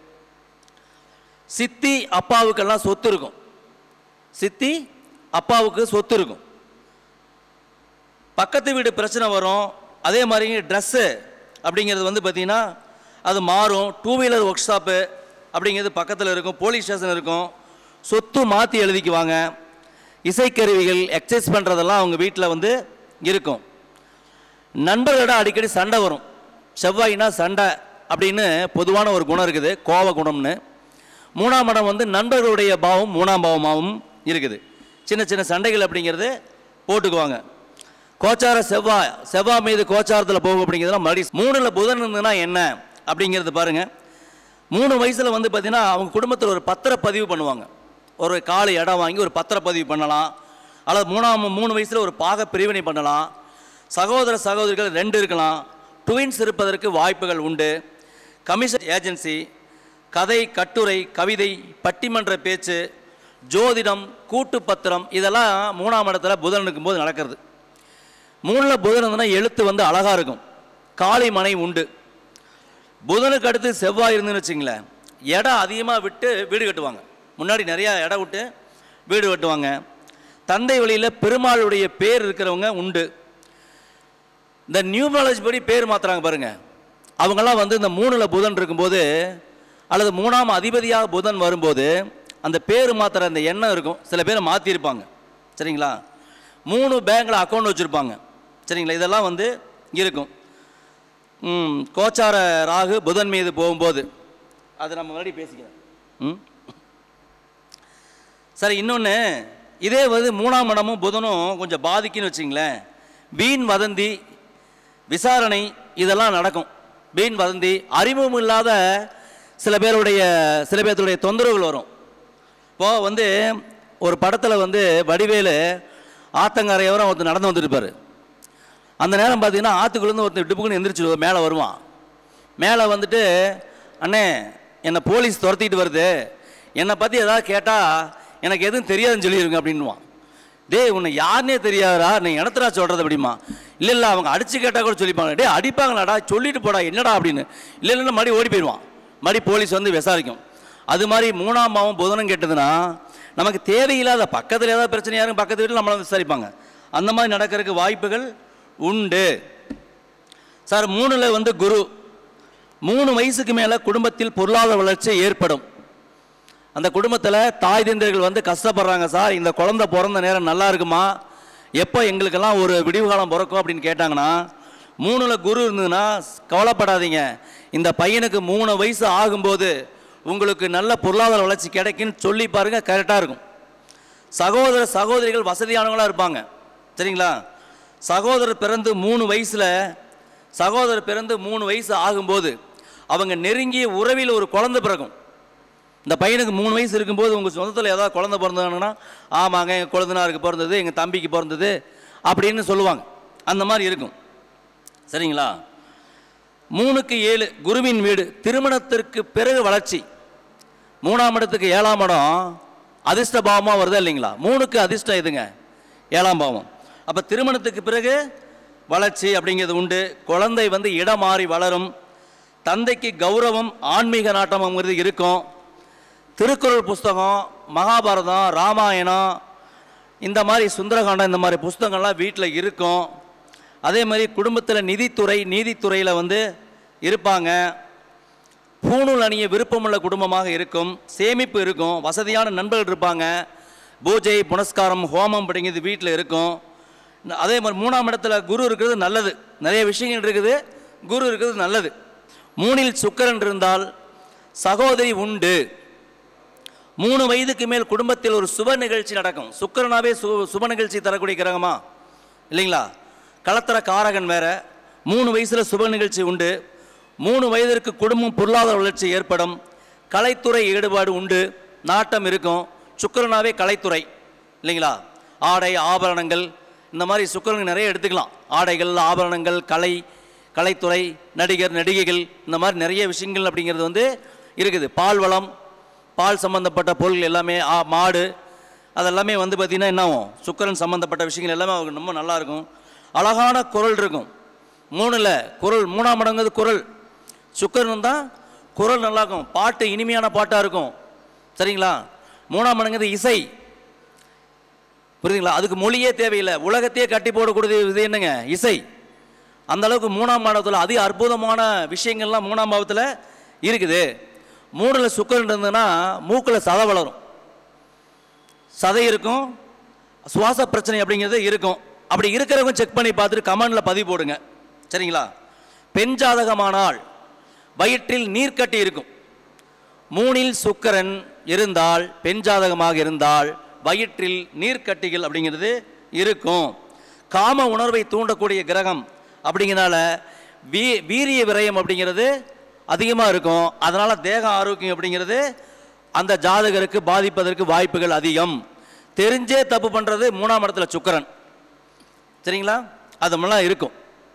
சித்தி அப்பாவுக்கெல்லாம் சொத்து இருக்கும். சித்தி அப்பாவுக்கு சொத்து இருக்கும். பக்கத்து வீடு பிரச்சனை வரும். அதே மாதிரி ட்ரெஸ்ஸு அப்படிங்கிறது வந்து பார்த்திங்கன்னா அது மாறும். டூ வீலர் ஒர்க் ஷாப்பு அப்படிங்கிறது பக்கத்தில் இருக்கும். போலீஸ் ஸ்டேஷன் இருக்கும். சொத்து மாற்றி எழுதிக்குவாங்க. இசைக்கருவிகள் எக்ஸசைஸ் பண்ணுறதெல்லாம் அவங்க வீட்டில் வந்து இருக்கும். நண்பர்களிட அடிக்கடி சண்டை வரும். செவ்வாயினா சண்டை அப்படின்னு பொதுவான ஒரு குணம் இருக்குது, கோப குணம்னு. மூணாம் இடம் வந்து நண்பர்களுடைய பாவம் மூணாம் பாவமாகவும் இருக்குது. சின்ன சின்ன சண்டைகள் அப்படிங்கிறது போட்டுக்குவாங்க. கோச்சார செவ்வாய் செவ்வாய் மீது கோச்சாரத்தில் போகும் அப்படிங்கிறதுலாம் மறுபடியும் மூணில் புதன் இருந்ததுன்னா என்ன அப்படிங்கிறது பாருங்கள். மூணு வயசில் வந்து பார்த்திங்கன்னா அவங்க குடும்பத்தில் ஒரு பத்திரப்பதிவு பண்ணுவாங்க. ஒரு காலி இடம் வாங்கி ஒரு பத்திரப்பதிவு பண்ணலாம். அல்லது மூணாம் மூணு வயசில் ஒரு பாக பிரிவினை பண்ணலாம். சகோதர சகோதரிகள் ரெண்டு இருக்கலாம். ட்வின்ஸ் இருப்பதற்கு வாய்ப்புகள் உண்டு. கமிஷன் ஏஜென்சி, கதை, கட்டுரை, கவிதை, பட்டிமன்ற பேச்சு, ஜோதிடம், கூட்டு பத்திரம் இதெல்லாம் மூணாம் இடத்துல புதன் இருக்கும்போது நடக்கிறது. மூணில் புதன் இருந்ததுன்னா எழுத்து வந்து அழகாக இருக்கும். காளி மனை உண்டு. புதனுக்கு அடுத்து செவ்வாய் இருந்துன்னு வச்சுங்களேன், இடம் அதிகமாக விட்டு வீடு கட்டுவாங்க. முன்னாடி நிறையா இடம் விட்டு வீடு கட்டுவாங்க. தந்தை வழியில் பெருமாளுடைய பேர் இருக்கிறவங்க உண்டு. இந்த நியூமராலஜி படி பேர் மாற்றுறாங்க பாருங்கள். அவங்கெல்லாம் வந்து இந்த மூணில் புதன் இருக்கும்போது அல்லது மூணாம் அதிபதியாக புதன் வரும்போது அந்த பேர் மாற்றுற அந்த எண்ணம் இருக்கும். சில பேர் மாற்றிருப்பாங்க. சரிங்களா? மூணு பேங்கில் அக்கௌண்ட் வச்சுருப்பாங்க. சரிங்களா? இதெல்லாம் வந்து இருக்கும். கோச்சார ராகு புதன் மீது போகும்போது அது நம்ம முன்னாடி பேசிக்கிறோம். ம் சரி, இன்னொன்று இதே வந்து மூணாம் இடமும் புதனும் கொஞ்சம் பாதிக்குன்னு வச்சிங்களேன், வீண் வதந்தி, விசாரணை இதெல்லாம் நடக்கும். வீண் வதந்தி, அறிமுகம் இல்லாத சில பேருடைய சில பேருடைய தொந்தரவுகள் வரும். இப்போது வந்து ஒரு படத்தில் வந்து வடிவேலு ஆத்தங்கரையோரம் ஒருத்தர் நடந்து வந்துருப்பார். அந்த நேரம் பார்த்தீங்கன்னா ஆற்றுக்குள்ளேருந்து ஒருத்தர் டிப்புக்குன்னு எந்திரிச்சு மேலே வருவான். மேலே வந்துட்டு, அண்ணே என்னை போலீஸ் துரத்திட்டு வருது, என்னை பற்றி எதாவது கேட்டால் எனக்கு எதுவும் தெரியாதுன்னு சொல்லிடுங்க அப்படின்வான். டே உன்னை யாருன்னே தெரியாதா, நீ இடத்துடா சொல்கிறது அப்படிமா. இல்லை இல்லை அவங்க அடித்து கேட்டால் கூட சொல்லிப்பாங்க. டே அடிப்பாங்களாடா, சொல்லிட்டு போடா என்னடா அப்படின்னு. இல்லை இல்லைன்னா மறுபடி ஓடி போயிடுவான். மறுபடி போலீஸ் வந்து விசாரிக்கும். அது மாதிரி மூணாம் பாவம் புதனும் கேட்டதுன்னா நமக்கு தேவையில்லாத பக்கத்தில் ஏதாவது பிரச்சனையாக இருக்கும், பக்கத்து வீட்டில் நம்மளை விசாரிப்பாங்க. அந்த மாதிரி நடக்கிறதுக்கு வாய்ப்புகள் உண்டு. சார் மூணில் வந்து குரு, மூணு வயசுக்கு மேலே குடும்பத்தில் பொருளாதார வளர்ச்சி ஏற்படும். அந்த குடும்பத்தில் தாய் தந்தையர்கள் வந்து கஷ்டப்படுறாங்க, சார் இந்த குழந்தை பிறந்த நேரம் நல்லா இருக்குமா, எப்போ எங்களுக்கெல்லாம் ஒரு விடிவு காலம் பிறக்கும் அப்படின்னு கேட்டாங்கன்னா, மூணில் குரு இருந்ததுன்னா கவலைப்படாதீங்க, இந்த பையனுக்கு மூணு வயசு ஆகும்போது உங்களுக்கு நல்ல பொருளாதார வளர்ச்சி கிடைக்குன்னு சொல்லி பாருங்கள், கரெக்டாக இருக்கும். சகோதர சகோதரிகள் வசதியானவங்களாக இருப்பாங்க. சரிங்களா? சகோதரர் பிறந்து மூணு வயசில் சகோதரர் பிறந்து மூணு வயசு ஆகும்போது அவங்க நெருங்கிய உறவில் ஒரு குழந்தை பிறக்கும். இந்த பையனுக்கு மூணு வயசு இருக்கும்போது உங்கள் சொந்தத்தில் ஏதாவது குழந்தை பிறந்தாங்கன்னா, ஆமாங்க எங்கள் குழந்தைனாருக்கு பிறந்தது, எங்கள் தம்பிக்கு பிறந்தது அப்படின்னு சொல்லுவாங்க. அந்த மாதிரி இருக்கும். சரிங்களா? மூணுக்கு ஏழு குருவின் வீடு, திருமணத்திற்கு பிறகு வளர்ச்சி. மூணாம் இடத்துக்கு ஏழாம் இடம் அதிர்ஷ்ட பாவமாக வருதா இல்லைங்களா? மூணுக்கு அதிர்ஷ்டம் எதுங்க? ஏழாம் பாவம். அப்போ திருமணத்துக்கு பிறகு வளர்ச்சி அப்படிங்கிறது உண்டு. குழந்தை வந்து இடம் மாறி வளரும். தந்தைக்கு கௌரவம், ஆன்மீக நாட்டம்ங்கிறது இருக்கும். திருக்குறள் புஸ்தகம், மகாபாரதம், ராமாயணம், இந்த மாதிரி சுந்தரகாண்டம் இந்த மாதிரி புஸ்தகங்கள்லாம் வீட்டில் இருக்கும். அதே மாதிரி குடும்பத்தில் நிதித்துறை நீதித்துறையில் வந்து இருப்பாங்க. பூணூல் அணிய விருப்பமுள்ள குடும்பமாக இருக்கும். சேமிப்பு இருக்கும். வசதியான நண்பர்கள் இருப்பாங்க. பூஜை புனஸ்காரம் ஹோமம் அப்படிங்கிறது வீட்டில் இருக்கும். அதே மாதிரி மூணாம் இடத்துல குரு இருக்கிறது நல்லது. நிறைய விஷயங்கள் இருக்குது, குரு இருக்கிறது நல்லது. மூணில் சுக்கிரன் இருந்தால் சகோதரி உண்டு. மூணு வயதுக்கு மேல் குடும்பத்தில் ஒரு சுப நிகழ்ச்சி நடக்கும். சுக்கிரனாவே சு சுப நிகழ்ச்சி தரக்கூடிய கிரகமா இல்லைங்களா? களத்திர காரகன் வேற. மூணு வயசில் சுப நிகழ்ச்சி உண்டு. மூணு வயதிற்கு குடும்பம் பொருளாதார வளர்ச்சி ஏற்படும். கலைத்துறை ஈடுபாடு உண்டு, நாட்டம் இருக்கும். சுக்கிரனாவே கலைத்துறை இல்லைங்களா? ஆடை ஆபரணங்கள் இந்த மாதிரி சுக்கிரன் நிறைய எடுத்துக்கலாம். ஆடைகள் ஆபரணங்கள் கலை கலைத்துறை நடிகர் நடிகைகள் இந்த மாதிரி நிறைய விஷயங்கள் அப்படிங்கிறது வந்து இருக்குது. பால் வளம் பால் சம்மந்தப்பட்ட பொருள் எல்லாமே மாடு அதெல்லாமே வந்து பார்த்திங்கன்னா என்ன ஆகும், சுக்கிரன் சம்மந்தப்பட்ட விஷயங்கள் எல்லாமே அவருக்கு ரொம்ப நல்லாயிருக்கும். அழகான குரல் இருக்கும். மூணில் குரல் மூணாம் மடங்கு குரல் சுக்கிரன் தான் குரல் நல்லாயிருக்கும். பாட்டு இனிமையான பாட்டாக இருக்கும். சரிங்களா? மூணாம் மடங்கு இசை புரியுதுங்களா? அதுக்கு மொழியே தேவையில்லை, உலகத்தையே கட்டி போடக்கூடிய இது என்னங்க இசை. அந்த அளவுக்கு மூணாம் பாவத்தில் அதிக அற்புதமான விஷயங்கள்லாம் மூணாம் பாவத்தில் இருக்குது. மூணில் சுக்கிரன் இருந்ததுன்னா மூக்கில் சதை வளரும், சதை இருக்கும், சுவாச பிரச்சனை அப்படிங்கிறது இருக்கும். அப்படி இருக்கிறவங்க செக் பண்ணி பார்த்துட்டு கமெண்டில் பதிவு போடுங்க. சரிங்களா? பெண் ஜாதகமானால் வயிற்றில் நீர்க்கட்டி இருக்கும். மூணில் சுக்கிரன் இருந்தால் பெண் ஜாதகமாக இருந்தால் வயிற்றில் நீர்க்கட்டிகள் அப்படிங்கிறது இருக்கும். காம உணர்வை தூண்டக்கூடிய கிரகம் அப்படிங்கிறனால வீ வீரிய விரயம் அப்படிங்கிறது அதிகமாக இருக்கும். அதனால் தேக ஆரோக்கியம் அப்படிங்கிறது அந்த ஜாதகருக்கு பாதிப்பதற்கு வாய்ப்புகள் அதிகம். தெரிஞ்சே தப்பு பண்ணுறது மூணாம் இடத்துல சுக்கிரன். சரிங்களா? அது மாதிரிலாம் இருக்கும்.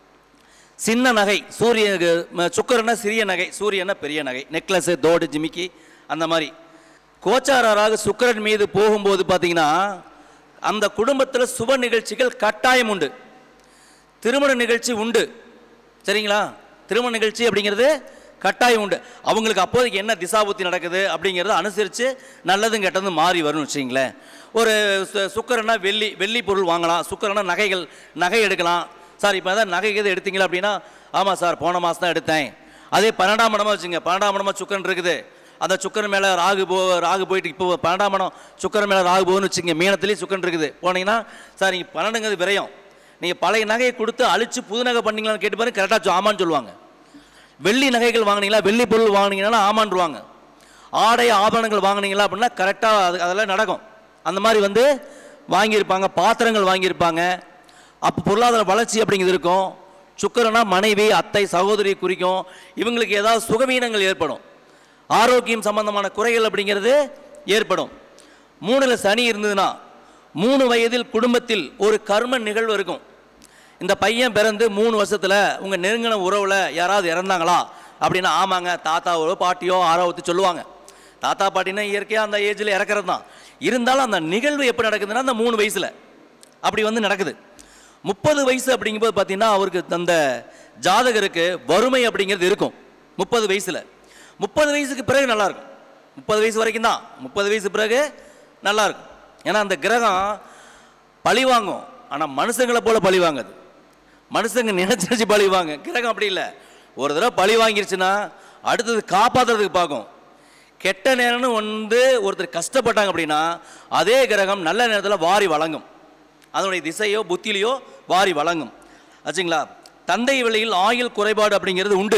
சின்ன நகை சூரிய சுக்கிரனை சிறிய நகை, சூரியனை பெரிய நகை, நெக்லஸு தோடு ஜிமிக்கி அந்த மாதிரி. கோச்சாரராக சுக்கிரன் மீது போகும்போது பார்த்தீங்கன்னா அந்த குடும்பத்தில் சுப நிகழ்ச்சிகள் கட்டாயம் உண்டு. திருமண நிகழ்ச்சி உண்டு. சரிங்களா? திருமண நிகழ்ச்சி அப்படிங்கிறது கட்டாயம் உண்டு. அவங்களுக்கு அப்போதைக்கு என்ன திசாபுத்தி நடக்குது அப்படிங்கிறத அனுசரித்து நல்லதும் கெட்டதும் மாறி வரும்னு வச்சிங்களேன். ஒரு சுக்கிரனா வெள்ளி வெள்ளி பொருள் வாங்கலாம். சுக்கிரனா நகைகள் நகை எடுக்கலாம். சார் இப்போ தான் நகை எது எடுத்தீங்களா அப்படின்னா, ஆமாம் சார் போன மாதம் தான் எடுத்தேன். அதே பன்னெண்டாம் இடமா வச்சுங்க, பன்னெண்டாம் இடமா சுக்கிரன் இருக்குது. அந்த சுக்கிரன் மேலே ராகு போ ராகு போயிட்டு இப்போ பன்னெண்டாம் இடம் சுக்கிரன் மேலே ராகு போகுன்னு வச்சுங்க. மீனத்துலேயும் சுக்கிரன் இருக்குது. போனீங்கன்னா சார் நீங்கள் பன்னெண்டுங்கிறது விரயம், நீங்கள் பழைய நகையை கொடுத்து அழிச்சு புது நகை பண்ணீங்களான்னு கேட்டு பாருங்க, கரெக்டாக ஆமான்னு சொல்லுவாங்க. வெள்ளி நகைகள் வாங்கினீங்களா, வெள்ளி பொருள் வாங்கினீங்கன்னா ஆமான்ருவாங்க. ஆடை ஆபரணங்கள் வாங்கினீங்களா அப்படின்னா கரெக்டாக அது அதெல்லாம் நடக்கும். அந்த மாதிரி வந்து வாங்கியிருப்பாங்க. பாத்திரங்கள் வாங்கியிருப்பாங்க. அப்போ பொருளாதார வளர்ச்சி அப்படிங்கிறது இருக்கும். சுக்கிரனா மனைவி அத்தை சகோதரி குறிக்கும். இவங்களுக்கு ஏதாவது சுகவீனங்கள் ஏற்படும், ஆரோக்கியம் சம்பந்தமான குறைகள் அப்படிங்கிறது ஏற்படும். மூணுல சனி இருந்ததுன்னா மூணு வயதில் குடும்பத்தில் ஒரு கர்ம நிகழ்வு இருக்கும். இந்த பையன் பிறந்து மூணு வருஷத்துல உங்க நெருங்கின உறவுல யாராவது இறந்தாங்களா அப்படின்னா ஆமாங்க, தாத்தாவோ பாட்டியோ ஆரோ ஊற்றி சொல்லுவாங்க. தாத்தா பாட்டினா இயற்கையாக அந்த ஏஜில் இறக்கிறது தான். இருந்தாலும் அந்த நிகழ்வு எப்படி நடக்குதுன்னா அந்த மூணு வயசுல அப்படி வந்து நடக்குது. முப்பது வயசு அப்படிங்கும்போது பார்த்தீங்கன்னா அவருக்கு அந்த ஜாதகருக்கு வறுமை அப்படிங்கிறது இருக்கும். முப்பது வயசுல முப்பது வயசுக்கு பிறகு நல்லா இருக்கும். முப்பது வயசு வரைக்கும் தான். முப்பது வயசு பிறகு நல்லா இருக்கும். ஏன்னா அந்த கிரகம் பழி வாங்கும். ஆனால் மனுஷங்களை போல பழி வாங்குது. மனுஷங்க நினைச்சு பழி வாங்க, கிரகம் அப்படி இல்லை. ஒரு தடவை பழி வாங்கிருச்சுன்னா அடுத்தது காப்பாற்றுறதுக்கு பார்க்கும். கெட்ட நேரம்னு வந்து ஒருத்தர் கஷ்டப்பட்டாங்க அப்படின்னா அதே கிரகம் நல்ல நேரத்தில் வாரி வழங்கும். அதனுடைய திசையோ புத்தியிலையோ வாரி வழங்கும். ஆச்சுங்களா? தந்தை வழியில் ஆயுள் குறைபாடு அப்படிங்கிறது உண்டு.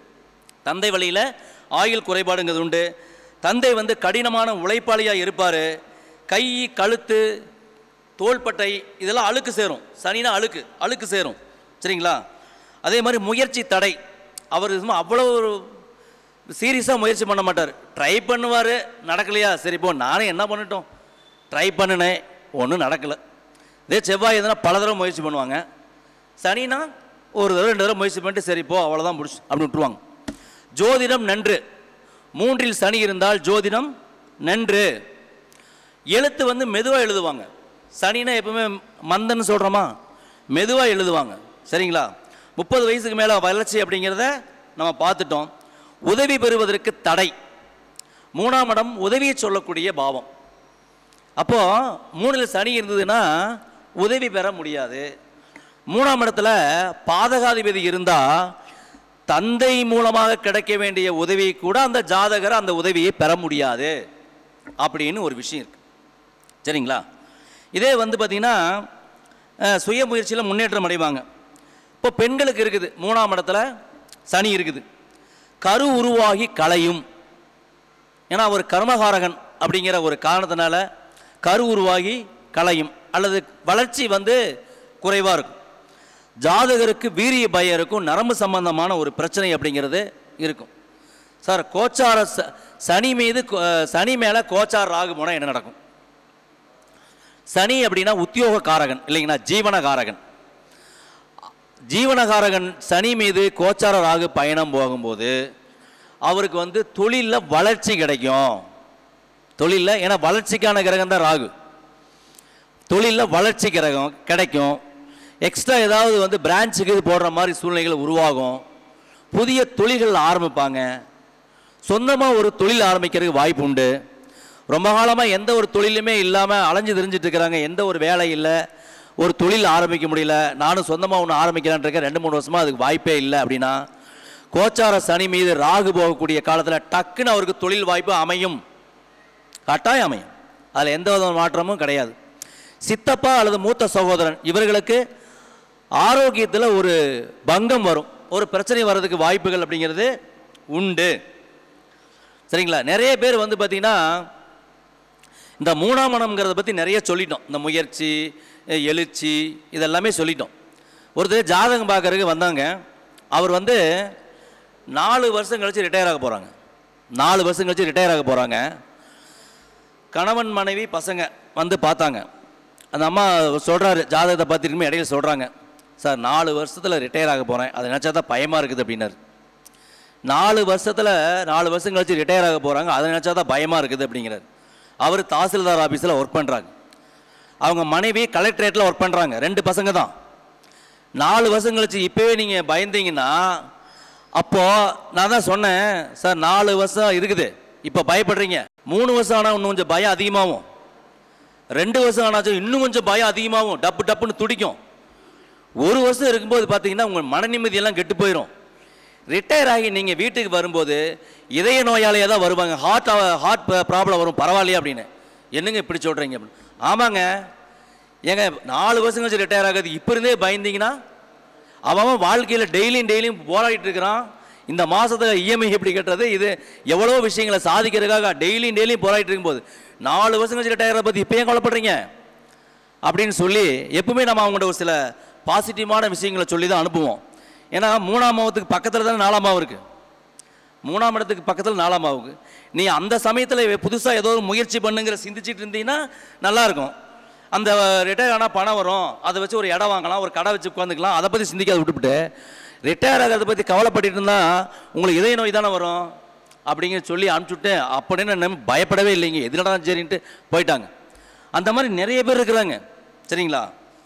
தந்தை வழியில் ஆயுள் குறைபாடுங்கிறது உண்டு. தந்தை வந்து கடினமான உழைப்பாளியாக இருப்பார். கை கழுத்து தோள்பட்டை இதெல்லாம் அழுக்கு சேரும். சனினா அழுக்கு அழுக்கு சேரும். சரிங்களா? அதே மாதிரி முயற்சி தடை. அவர் அவ்வளோ ஒரு சீரியஸாக முயற்சி பண்ண மாட்டார். ட்ரை பண்ணுவார், நடக்கலையா சரி போ நானே என்ன பண்ணிட்டோம் ட்ரை பண்ணினேன் ஒன்றும் நடக்கலை. இதே செவ்வாய் எதுனா பல தடவை முயற்சி பண்ணுவாங்க. சனினா ஒரு தடவை ரெண்டு தடவை முயற்சி பண்ணிட்டு சரி போ அவ்வளோதான் முடிச்சு அப்படின்னு விட்டுருவாங்க. ஜோதிடம் நன்று. மூன்றில் சனி இருந்தால் ஜோதிடம் நன்று. எழுத்து வந்து மெதுவாக எழுதுவாங்க. சனினா எப்பவுமே மந்தன்னு சொல்கிறோமா, மெதுவாக எழுதுவாங்க. சரிங்களா? முப்பது வயசுக்கு மேலே வளர்ச்சி அப்படிங்கிறத நம்ம பார்த்துட்டோம். உதவி பெறுவதற்கு தடை. மூணாம் இடம் உதவியை சொல்லக்கூடிய பாவம். அப்போது மூணில் சனி இருந்ததுன்னா உதவி பெற முடியாது. மூணாம் இடத்துல பாதகாதிபதி இருந்தால் தந்தை மூலமாக கிடைக்க வேண்டிய உதவி கூட அந்த ஜாதகர் அந்த உதவியை பெற முடியாது அப்படின்னு ஒரு விஷயம் இருக்குது. சரிங்களா? இதே வந்து பார்த்திங்கன்னா சுய முயற்சியில் முன்னேற்றம் அடைவாங்க. இப்போ பெண்களுக்கு இருக்குது மூணாம் இடத்துல சனி இருக்குது, கரு உருவாகி களையும். ஏன்னா ஒரு கர்மகாரகன் அப்படிங்கிற ஒரு காரணத்தினால கரு உருவாகி களையும் அல்லது வளர்ச்சி வந்து குறைவாக இருக்கும். ஜாதகருக்கு வீரிய பயம் இருக்கும், நரம்பு சம்பந்தமான ஒரு பிரச்சனை அப்படிங்கிறது இருக்கும். சார் கோச்சார சனி மீது சனி மேலே கோச்சார ராகு போனால் என்ன நடக்கும்? சனி அப்படின்னா உத்தியோக காரகன் இல்லைங்களா, ஜீவனகாரகன். ஜீவனகாரகன் சனி மீது கோச்சார ராகு பயணம் போகும்போது அவருக்கு வந்து தொழிலில் வளர்ச்சி கிடைக்கும். தொழிலில், ஏன்னா வளர்ச்சிக்கான கிரகம் தான் ராகு, தொழிலில் வளர்ச்சி கிரகம் கிடைக்கும். எக்ஸ்ட்ரா ஏதாவது வந்து பிரான்ச்சுக்கு போடுற மாதிரி சூழ்நிலைகள் உருவாகும். புதிய தொழில்கள் ஆரம்பிப்பாங்க. சொந்தமாக ஒரு தொழில் ஆரம்பிக்கிறதுக்கு வாய்ப்பு உண்டு. ரொம்ப காலமாக எந்த ஒரு தொழிலுமே இல்லாமல் அலைஞ்சு தெரிஞ்சிட்டு இருக்கிறாங்க, எந்த ஒரு வேலை இல்லை, ஒரு தொழில் ஆரம்பிக்க முடியல, நானும் சொந்தமாக ஒன்று ஆரம்பிக்கிறான் இருக்கேன், ரெண்டு மூணு வருஷமாக அதுக்கு வாய்ப்பே இல்லை அப்படின்னா கோச்சார சனி மீது ராகு போகக்கூடிய காலத்தில் டக்குன்னு அவருக்கு தொழில் வாய்ப்பு அமையும், கட்டாயம் அமையும். அதில் எந்த வித மாற்றமும் கிடையாது. சித்தப்பா அல்லது மூத்த சகோதரன் இவர்களுக்கு ஆரோக்கியத்தில் ஒரு பங்கம் வரும், ஒரு பிரச்சனை வர்றதுக்கு வாய்ப்புகள் அப்படிங்கிறது உண்டு. சரிங்களா? நிறைய பேர் வந்து பார்த்திங்கன்னா இந்த மூணாம் மனம்ங்கிறத பற்றி நிறைய சொல்லிட்டோம். இந்த முயற்சி, எழுச்சி இதெல்லாமே சொல்லிட்டோம். ஒருத்தர் ஜாதகம் பார்க்கறதுக்கு வந்தாங்க. அவர் வந்து நாலு வருஷம் கழித்து ரிட்டையர் ஆக போகிறாங்க. நாலு வருஷம் கழித்து ரிட்டையர் ஆக போகிறாங்க. கணவன் மனைவி பசங்க வந்து பார்த்தாங்க. அந்த அம்மா சொல்கிறாரு, ஜாதகத்தை பார்த்துருக்குமே இடையில சொல்கிறாங்க, சார் நாலு வருஷத்தில் ரிட்டையர் ஆக போகிறேன், அதை நினச்சா தான் பயமாக இருக்குது அப்படின்னாரு. நாலு வருஷத்தில் நாலு வருஷம் கழிச்சு ரிட்டையர் ஆக போகிறாங்க, அதை நினச்சா தான் பயமாக இருக்குது அப்படிங்கிறார். அவர் தாசில்தார் ஆஃபீஸில் ஒர்க் பண்ணுறாங்க. அவங்க மனைவி கலெக்டரேட்டில் ஒர்க் பண்ணுறாங்க. ரெண்டு பசங்க தான். நாலு வருஷம் கழிச்சு இப்போவே நீங்கள் பயந்தீங்கன்னா, அப்போது நான் தான் சொன்னேன், சார் நாலு வருஷம் இருக்குது இப்போ பயப்படுறீங்க, மூணு வருஷம் ஆனால் இன்னும் கொஞ்சம் பயம் அதிகமாகும், ரெண்டு வருஷம் ஆனாச்சும் இன்னும் கொஞ்சம் பயம் அதிகமாகும், டப்பு டப்புன்னு துடிக்கும். ஒரு வருஷம் இருக்கும்போது பார்த்தீங்கன்னா உங்கள் மன நிம்மதியெல்லாம் கெட்டு போயிடும். ரிட்டையர் ஆகி நீங்கள் வீட்டுக்கு வரும்போது இதய நோயாளியாக தான் வருவாங்க, ஹார்ட் ஹார்ட் ப்ராப்ளம் வரும், பரவாயில்லையா அப்படின்னு. என்னங்க இப்படி சொல்கிறீங்க அப்படின்னு. ஆமாங்க, ஏங்க நாலு வருஷம் கழிச்சு ரிட்டையர் ஆகாது இப்போ இருந்தே பயந்தீங்கன்னா அவன் வாழ்க்கையில் டெய்லியும் டெய்லியும் போராடிட்டு இருக்கிறான். இந்த மாதத்தில் இஎம்ஐ எப்படி கட்டுறது, இது எவ்வளோ விஷயங்களை சாதிக்கிறதுக்காக டெய்லியும் டெய்லியும் போராடிட்டு இருக்கும்போது நாலு வருஷம் கழிச்சு ரிட்டையரை பற்றி இப்போ ஏன் கவலைப்படுறீங்க அப்படின்னு சொல்லி எப்பவுமே நம்ம அவங்கள்ட்ட ஒரு சில பாசிட்டிவான விஷயங்களை சொல்லி தான் அனுப்புவோம். ஏன்னா மூணாம் மாவத்துக்கு பக்கத்தில் தானே நாலாம் மாவு இருக்குது. மூணாம் இடத்துக்கு பக்கத்தில் நாலாம் மாவுக்கு நீ அந்த சமயத்தில் புதுசாக ஏதோ ஒரு முயற்சி பண்ணுங்கிற சிந்திச்சுட்டு இருந்தீங்கன்னா நல்லாயிருக்கும். அந்த ரிட்டையர் ஆனால் பணம் வரும், அதை வச்சு ஒரு இடம் வாங்கலாம், ஒரு கடை வச்சு உட்காந்துக்கலாம், அதை பற்றி சிந்திக்காத விட்டுவிட்டு ரிட்டையர் ஆகிறத பற்றி கவலைப்பட்டு இருந்தால் உங்களுக்கு இதய நோய் தானே வரும் அப்படிங்கிற சொல்லி அனுப்பிச்சுட்டு அப்படின்னு நம்ம பயப்படவே இல்லைங்க, எதுனடா சரின்ட்டு போயிட்டாங்க. அந்த மாதிரி நிறைய பேர் இருக்கிறாங்க. சரிங்களா?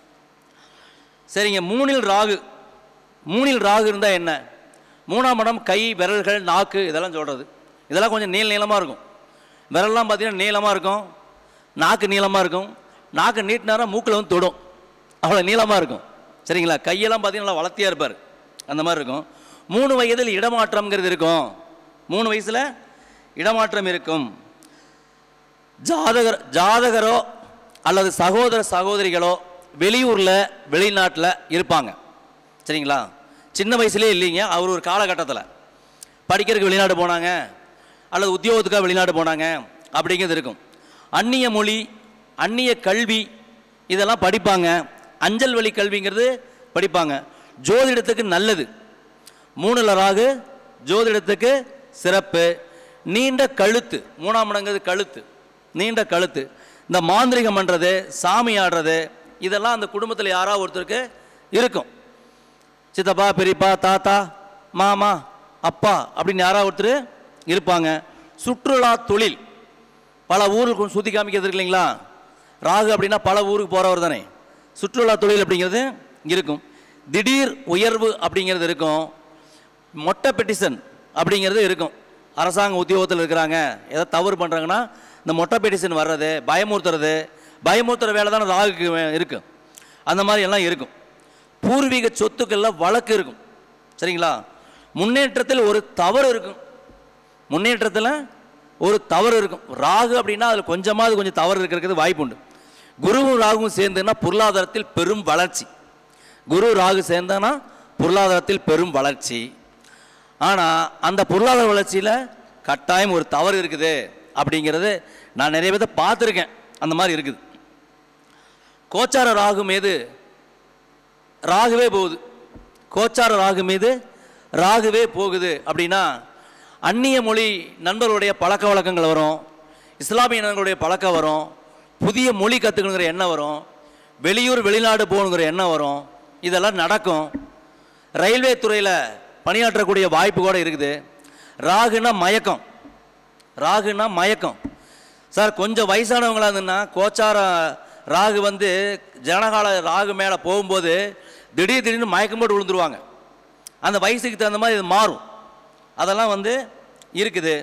சரிங்க. மூணில் ராகு, மூணில் ராகு இருந்தால் என்ன? மூணாம் இடம் கை, விரல்கள், நாக்கு இதெல்லாம் சொல்கிறது. இதெல்லாம் கொஞ்சம் நீள நீளமாக இருக்கும். விரல்லாம் பார்த்தீங்கன்னா நீளமாக இருக்கும், நாக்கு நீளமாக இருக்கும். நாக்கு நீட்டினாரா மூக்கில் வந்து தொடும், அவ்வளோ நீளமாக இருக்கும். சரிங்களா? கையெல்லாம் பார்த்தீங்கன்னா வளர்த்தியாக இருப்பார், அந்த மாதிரி இருக்கும். மூணு வயதில் இடமாற்றம்ங்கிறது இருக்கும். மூணு வயசில் இடமாற்றம் இருக்கும். ஜாதகர் ஜாதகரோ அல்லது சகோதர சகோதரிகளோ வெளியூரில் வெளிநாட்டில் இருப்பாங்க. சரிங்களா? சின்ன வயசுலேயே இல்லைங்க, அவர் ஒரு காலகட்டத்தில் படிக்கிறதுக்கு வெளிநாடு போனாங்க அல்லது உத்தியோகத்துக்காக வெளிநாடு போனாங்க அப்படிங்கிறது இருக்கும். அந்நிய மொழி, அந்நிய கல்வி இதெல்லாம் படிப்பாங்க. அஞ்சல் வழி கல்விங்கிறது படிப்பாங்க. ஜோதிடத்துக்கு நல்லது. மூணில் ராகு ஜோதிடத்துக்கு சிறப்பு. நீண்ட கழுத்து, மூணாம் இடங்கிறது கழுத்து, நீண்ட கழுத்து. இந்த மாந்திரிகம் பண்ணுறது, சாமி ஆடுறது இதெல்லாம் அந்த குடும்பத்தில் யாராவது ஒருத்தருக்கு இருக்கும். சித்தப்பா, பெரியப்பா, தாத்தா, மாமா, அப்பா அப்படின்னு யாராவது ஒருத்தர் இருப்பாங்க. சுற்றுலா தொழில், பல ஊருக்கு சுற்றி காமிக்கிறது இல்லைங்களா? ராகு அப்படின்னா பல ஊருக்கு போகிறவர் தானே. சுற்றுலா தொழில் அப்படிங்கிறது இருக்கும். திடீர் உயர்வு அப்படிங்கிறது இருக்கும். மொட்டை பெட்டிஷன் அப்படிங்கிறது இருக்கும். அரசாங்க உத்தியோகத்தில் இருக்கிறாங்க, ஏதோ தவறு பண்ணுறாங்கன்னா இந்த மொட்டை பெடிஷன் வர்றது, பயமுறுத்துறது, பயமுறுத்துற வேலை தானே ராகுக்கு இருக்கும். அந்த மாதிரி எல்லாம் இருக்கும். பூர்வீக சொத்துக்களில் வழக்கு இருக்கும். சரிங்களா? முன்னேற்றத்தில் ஒரு தவறு இருக்கும். முன்னேற்றத்தில் ஒரு தவறு இருக்கும். ராகு அப்படின்னா அதில் கொஞ்சமாவது கொஞ்சம் தவறு இருக்கிறது வாய்ப்பு உண்டு. குருவும் ராகுவும் சேர்ந்துன்னா பொருளாதாரத்தில் பெரும் வளர்ச்சி. குரு ராகு சேர்ந்தனா பொருளாதாரத்தில் பெரும் வளர்ச்சி. ஆனால் அந்த பொருளாதார வளர்ச்சியில் கட்டாயம் ஒரு தவறு இருக்குது அப்படிங்கிறது நான் நிறைய பேரை பார்த்துருக்கேன். அந்த மாதிரி இருக்குது. கோச்சார ராகு மீது ராகுவே போகுது. கோச்சார ராகு மீது ராகுவே போகுது அப்படின்னா அந்நிய மொழி நண்பர்களுடைய பழக்க வழக்கங்கள் வரும், இஸ்லாமிய நண்பர்களுடைய பழக்கம் வரும், புதிய மொழி கற்றுக்கணுங்கிற எண்ணம் வரும், வெளியூர் வெளிநாடு போகணுங்கிற எண்ணம் வரும். இதெல்லாம் நடக்கும். ரயில்வே துறையில் பணியாற்றக்கூடிய வாய்ப்பு கூட இருக்குது. ராகுனா மயக்கம். ராகுனா மயக்கம். சார் கொஞ்சம் வயசானவங்களா இருந்துன்னா கோச்சார ராகு வந்து ஜனகால ராகு மேலே போகும்போது திடீர் திடீர்னு மயக்கம் போட்டு விழுந்துருவாங்க. அந்த வயசுக்கு தகுந்த மாதிரி இது மாறும். அதெல்லாம் வந்து இருக்குது.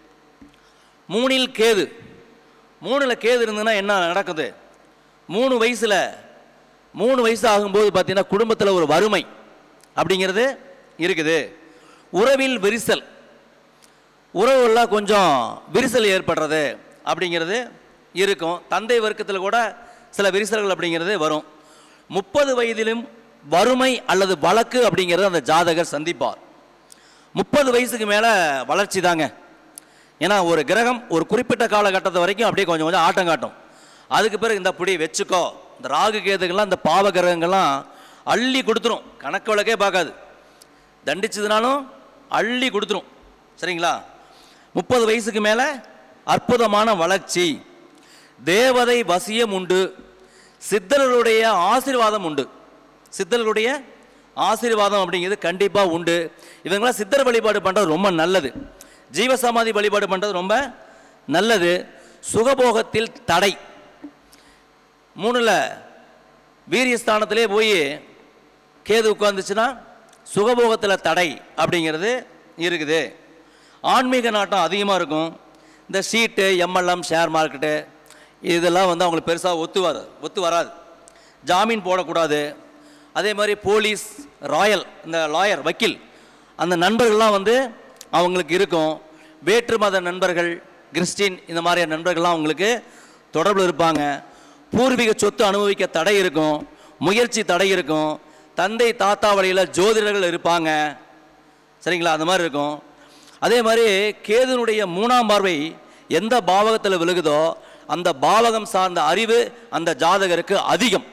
மூணில் கேது. மூணில் கேது இருந்ததுன்னா என்ன நடக்குது? மூணு வயசில் மூணு வயசு ஆகும்போது பார்த்தீங்கன்னா குடும்பத்தில் ஒரு வறுமை அப்படிங்கிறது இருக்குது. உறவில் விரிசல், உறவுலாம் கொஞ்சம் விரிசல் ஏற்படுறது அப்படிங்கிறது இருக்கும். தந்தை வர்க்கத்தில் கூட சில விரிசல்கள் அப்படிங்கிறது வரும். முப்பது வயதிலும் வறுமை அல்லது வழக்கு அப்படிங்கிறது அந்த ஜாதகர் சந்திப்பார். முப்பது வயசுக்கு மேலே வளர்ச்சி தாங்க. ஏன்னா ஒரு கிரகம் ஒரு குறிப்பிட்ட காலகட்டத்தை வரைக்கும் அப்படியே கொஞ்சம் கொஞ்சம் ஆட்டம் காட்டும். அதுக்கு பிறகு இந்த புடி வச்சுக்கோ. இந்த ராகு கேதுகள்லாம் இந்த பாவ கிரகங்கள்லாம் அள்ளி கொடுத்துரும். கணக்கு வழக்கே பார்க்காது. தண்டிச்சதுனாலும் அள்ளி கொடுத்துரும். சரிங்களா? முப்பது வயசுக்கு மேலே அற்புதமான வளர்ச்சி. தேவதை வசியம் உண்டு. சித்தர்களுடைய ஆசீர்வாதம் உண்டு. சித்தர்களுடைய ஆசீர்வாதம் அப்படிங்கிறது கண்டிப்பாக உண்டு. இவங்களாம் சித்தர் வழிபாடு பண்ணுறது ரொம்ப நல்லது. ஜீவசமாதி வழிபாடு பண்ணுறது ரொம்ப நல்லது. சுகபோகத்தில் தடை. மூணுல வீரியஸ்தானத்திலே போய் கேது உட்கார்ந்துச்சுன்னா சுகபோகத்தில் தடை அப்படிங்கிறது இருக்குது. ஆன்மீக நாட்டம் அதிகமாக இருக்கும். இந்த ஷீட்டு, எம்எல்எம், ஷேர் மார்க்கெட்டு இதெல்லாம் வந்து அவங்களுக்கு பெருசாக ஒத்து வர ஒத்து வராது. ஜாமீன் போடக்கூடாது. அதே மாதிரி போலீஸ், ராயல், இந்த லாயர், வக்கீல் அந்த நண்பர்கள்லாம் வந்து அவங்களுக்கு இருக்கும். வேற்று மத நண்பர்கள், கிறிஸ்டின் இந்த மாதிரியான நண்பர்கள்லாம் அவங்களுக்கு தொடர்பில் இருப்பாங்க. பூர்வீக சொத்து அனுபவிக்க தடை இருக்கும். முயற்சி தடை இருக்கும். தந்தை தாத்தா வழியில் ஜோதிடர்கள் இருப்பாங்க. சரிங்களா? அந்த மாதிரி இருக்கும். அதே மாதிரி கேதுனுடைய மூணாம் பார்வை எந்த பாவகத்தில் விழுகுதோ அந்த பாவகம் சார்ந்த அறிவு அந்த ஜாதகருக்கு அதிகம்.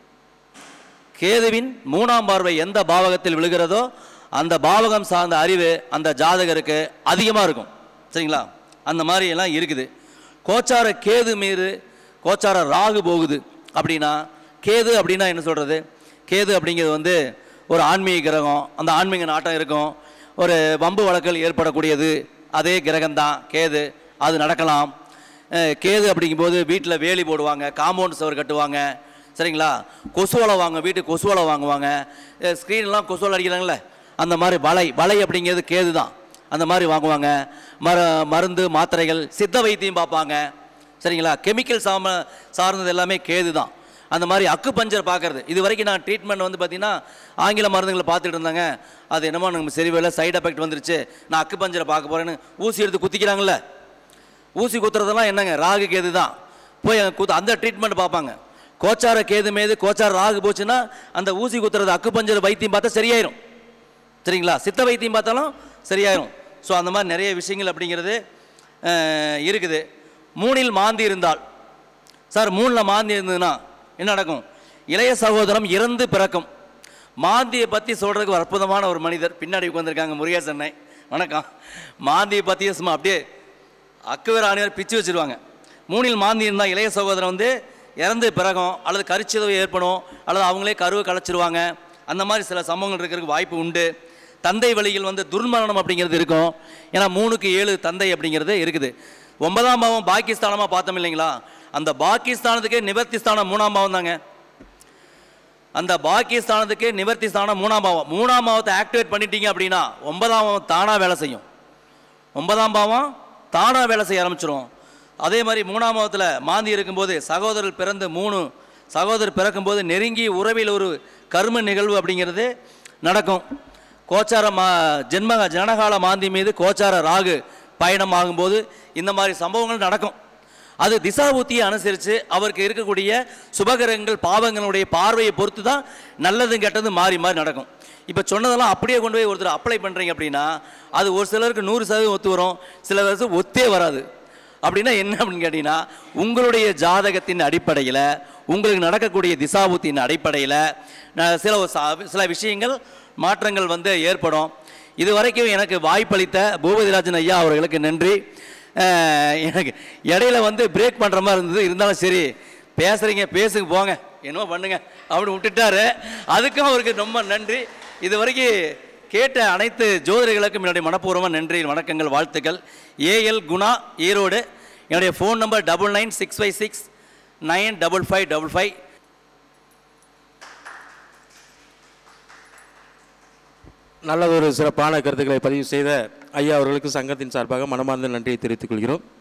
கேதுவின் மூணாம் பார்வை எந்த பாவகத்தில் விழுகிறதோ அந்த பாவகம் சார்ந்த அறிவு அந்த ஜாதகருக்கு அதிகமாக இருக்கும். சரிங்களா? அந்த மாதிரி எல்லாம் இருக்குது. கோச்சார கேது மீது கோச்சார ராகு போகுது அப்படின்னா, கேது அப்படின்னா என்ன சொல்கிறது? கேது அப்படிங்கிறது வந்து ஒரு ஆன்மீக கிரகம். அந்த ஆன்மீக நாட்டம் இருக்கும். ஒரு வம்பு வழக்கல் ஏற்படக்கூடியது அதே கிரகம்தான் கேது. அது நடக்கலாம். கேது அப்படிங்கும்போது வீட்டில் வேலி போடுவாங்க, காம்பவுண்ட் சவர் கட்டுவாங்க. சரிங்களா? கொசுவலை வாங்க, வீட்டுக்கு கொசுவலை வாங்குவாங்க. ஸ்க்ரீன்லாம் கொசுவலை அடிக்கிறாங்களே அந்த மாதிரி வலை வலை அப்படிங்கிறது கேது தான். அந்த மாதிரி வாங்குவாங்க. மர மருந்து மாத்திரைகள், சித்த வைத்தியம் பார்ப்பாங்க. சரிங்களா? கெமிக்கல் சாம சார்ந்தது எல்லாமே கேது தான். அந்த மாதிரி அக்கு பஞ்சர் பார்க்குறது. இது வரைக்கும் நான் ட்ரீட்மெண்ட் வந்து பார்த்திங்கன்னா ஆங்கில மருந்துகளை பார்த்துட்டு இருந்தாங்க. அது என்னமோ நம்ம சரிவில்லை, சைடு எஃபெக்ட் வந்துருச்சு, நான் அக்கு பஞ்சரை பார்க்க போகிறேன்னு ஊசி எடுத்து குத்திக்கிறாங்களே. ஊசி குத்துறதெல்லாம் என்னங்க? ராகு கேது தான். போய் குத்து அந்த ட்ரீட்மெண்ட் பார்ப்பாங்க. கோச்சார கேது மீது கோச்சார ராகு போச்சுன்னா அந்த ஊசி குத்துறது அக்கு பஞ்சர் வைத்தியம் பார்த்தா சரியாயிரும். சரிங்களா? சித்த வைத்தியம் பார்த்தாலும் சரியாயிரும். ஸோ அந்த மாதிரி நிறைய விஷயங்கள் அப்படிங்கிறது இருக்குது. மூணில் மாந்தி இருந்தால், சார் மூணில் மாந்தி இருந்ததுன்னா என்ன நடக்கும்? இளைய சகோதரம் இறந்து பிறக்கும். மாந்தியை பற்றி சொல்கிறதுக்கு ஒரு அற்புதமான ஒரு மனிதர் பின்னாடி உட்காந்துருக்காங்க, முருகேசன்னை. வணக்கம். மாந்தியை பற்றி சும்மா அப்படியே அக்குவர் ஆணியர் பிச்சு வச்சுருவாங்க. மூணில் மாந்தி இருந்தால் இளைய சகோதரம் வந்து இறந்து பிறகும், அல்லது கருச்சிதவு ஏற்படும், அல்லது அவங்களே கருவை கலைச்சிருவாங்க. அந்த மாதிரி சில சம்பவங்கள் இருக்கிறதுக்கு வாய்ப்பு உண்டு. தந்தை வழியில் வந்து துர்மரணம் அப்படிங்கிறது இருக்கும். ஏன்னா மூணுக்கு ஏழு தந்தை அப்படிங்கிறது இருக்குது. ஒன்பதாம் பாவம் பாகிஸ்தானமாக பார்த்தோம் இல்லைங்களா? அந்த பாகிஸ்தானத்துக்கே நிவர்த்தி ஸ்தானம் மூணாம் பாவம் தாங்க. அந்த பாகிஸ்தானத்துக்கே நிவர்த்தி ஸ்தானம் மூணாம் பாவம். மூணாம் பாவத்தை ஆக்டிவேட் பண்ணிட்டீங்க அப்படின்னா ஒன்பதாம் பாவம் தானாக வேலை செய்யும். ஒன்பதாம் பாவம் தானாக வேலை செய்ய ஆரம்பிச்சிடும். அதே மாதிரி மூணாம் மாதத்தில் மாந்தி இருக்கும்போது சகோதரர் பிறந்து மூணு சகோதரர் பிறக்கும்போது நெருங்கி உறவில் ஒரு கர்ம நிகழ்வு அப்படிங்கிறது நடக்கும். கோச்சார மா ஜென்ம ஜனகால மாந்தி மீது கோச்சார ராகு பயணம் ஆகும்போது இந்த மாதிரி சம்பவங்கள் நடக்கும். அது திசாபுத்தியை அனுசரித்து அவருக்கு இருக்கக்கூடிய சுபகிரகங்கள் பாவங்களுடைய பார்வையை பொறுத்து தான் நல்லதும் கெட்டதும் மாறி மாறி நடக்கும். இப்போ சொன்னதெல்லாம் அப்படியே கொண்டு போய் ஒருத்தர் அப்ளை பண்ணுறீங்க அப்படின்னா அது ஒரு சிலருக்கு நூறு சதவீதம் ஒத்து வரும், சில பேருக்கு ஒத்தே வராது. அப்படின்னா என்ன அப்படின்னு கேட்டிங்கன்னா உங்களுடைய ஜாதகத்தின் அடிப்படையில் உங்களுக்கு நடக்கக்கூடிய திசாபுத்தின் அடிப்படையில் சில சில விஷயங்கள் மாற்றங்கள் வந்து ஏற்படும். இது வரைக்கும் எனக்கு வாய்ப்பளித்த பூபதிராஜன் ஐயா அவர்களுக்கு நன்றி. எனக்கு இடையில வந்து பிரேக் பண்ணுற மாதிரி இருந்தது, இருந்தாலும் சரி பேசுகிறீங்க பேசுங்க போங்க என்னவோ பண்ணுங்க அப்படின்னு விட்டுட்டாரு. அதுக்கும் அவருக்கு ரொம்ப நன்றி. இது வரைக்கும் கேட்ட அனைத்து ஜோதிடர்களுக்கும் என்னுடைய மனப்பூர்வமாக நன்றி, வணக்கங்கள், வாழ்த்துக்கள். ஏஎல் குணா, ஈரோடு. என்னுடைய phone number double nine six five six nine double five double five. நல்லதொரு சிறப்பான கருத்துக்களை பதிவு செய்த ஐயா அவர்களுக்கு சங்கத்தின் சார்பாக மனமார்ந்த நன்றியை தெரிவித்துக் கொள்கிறோம்.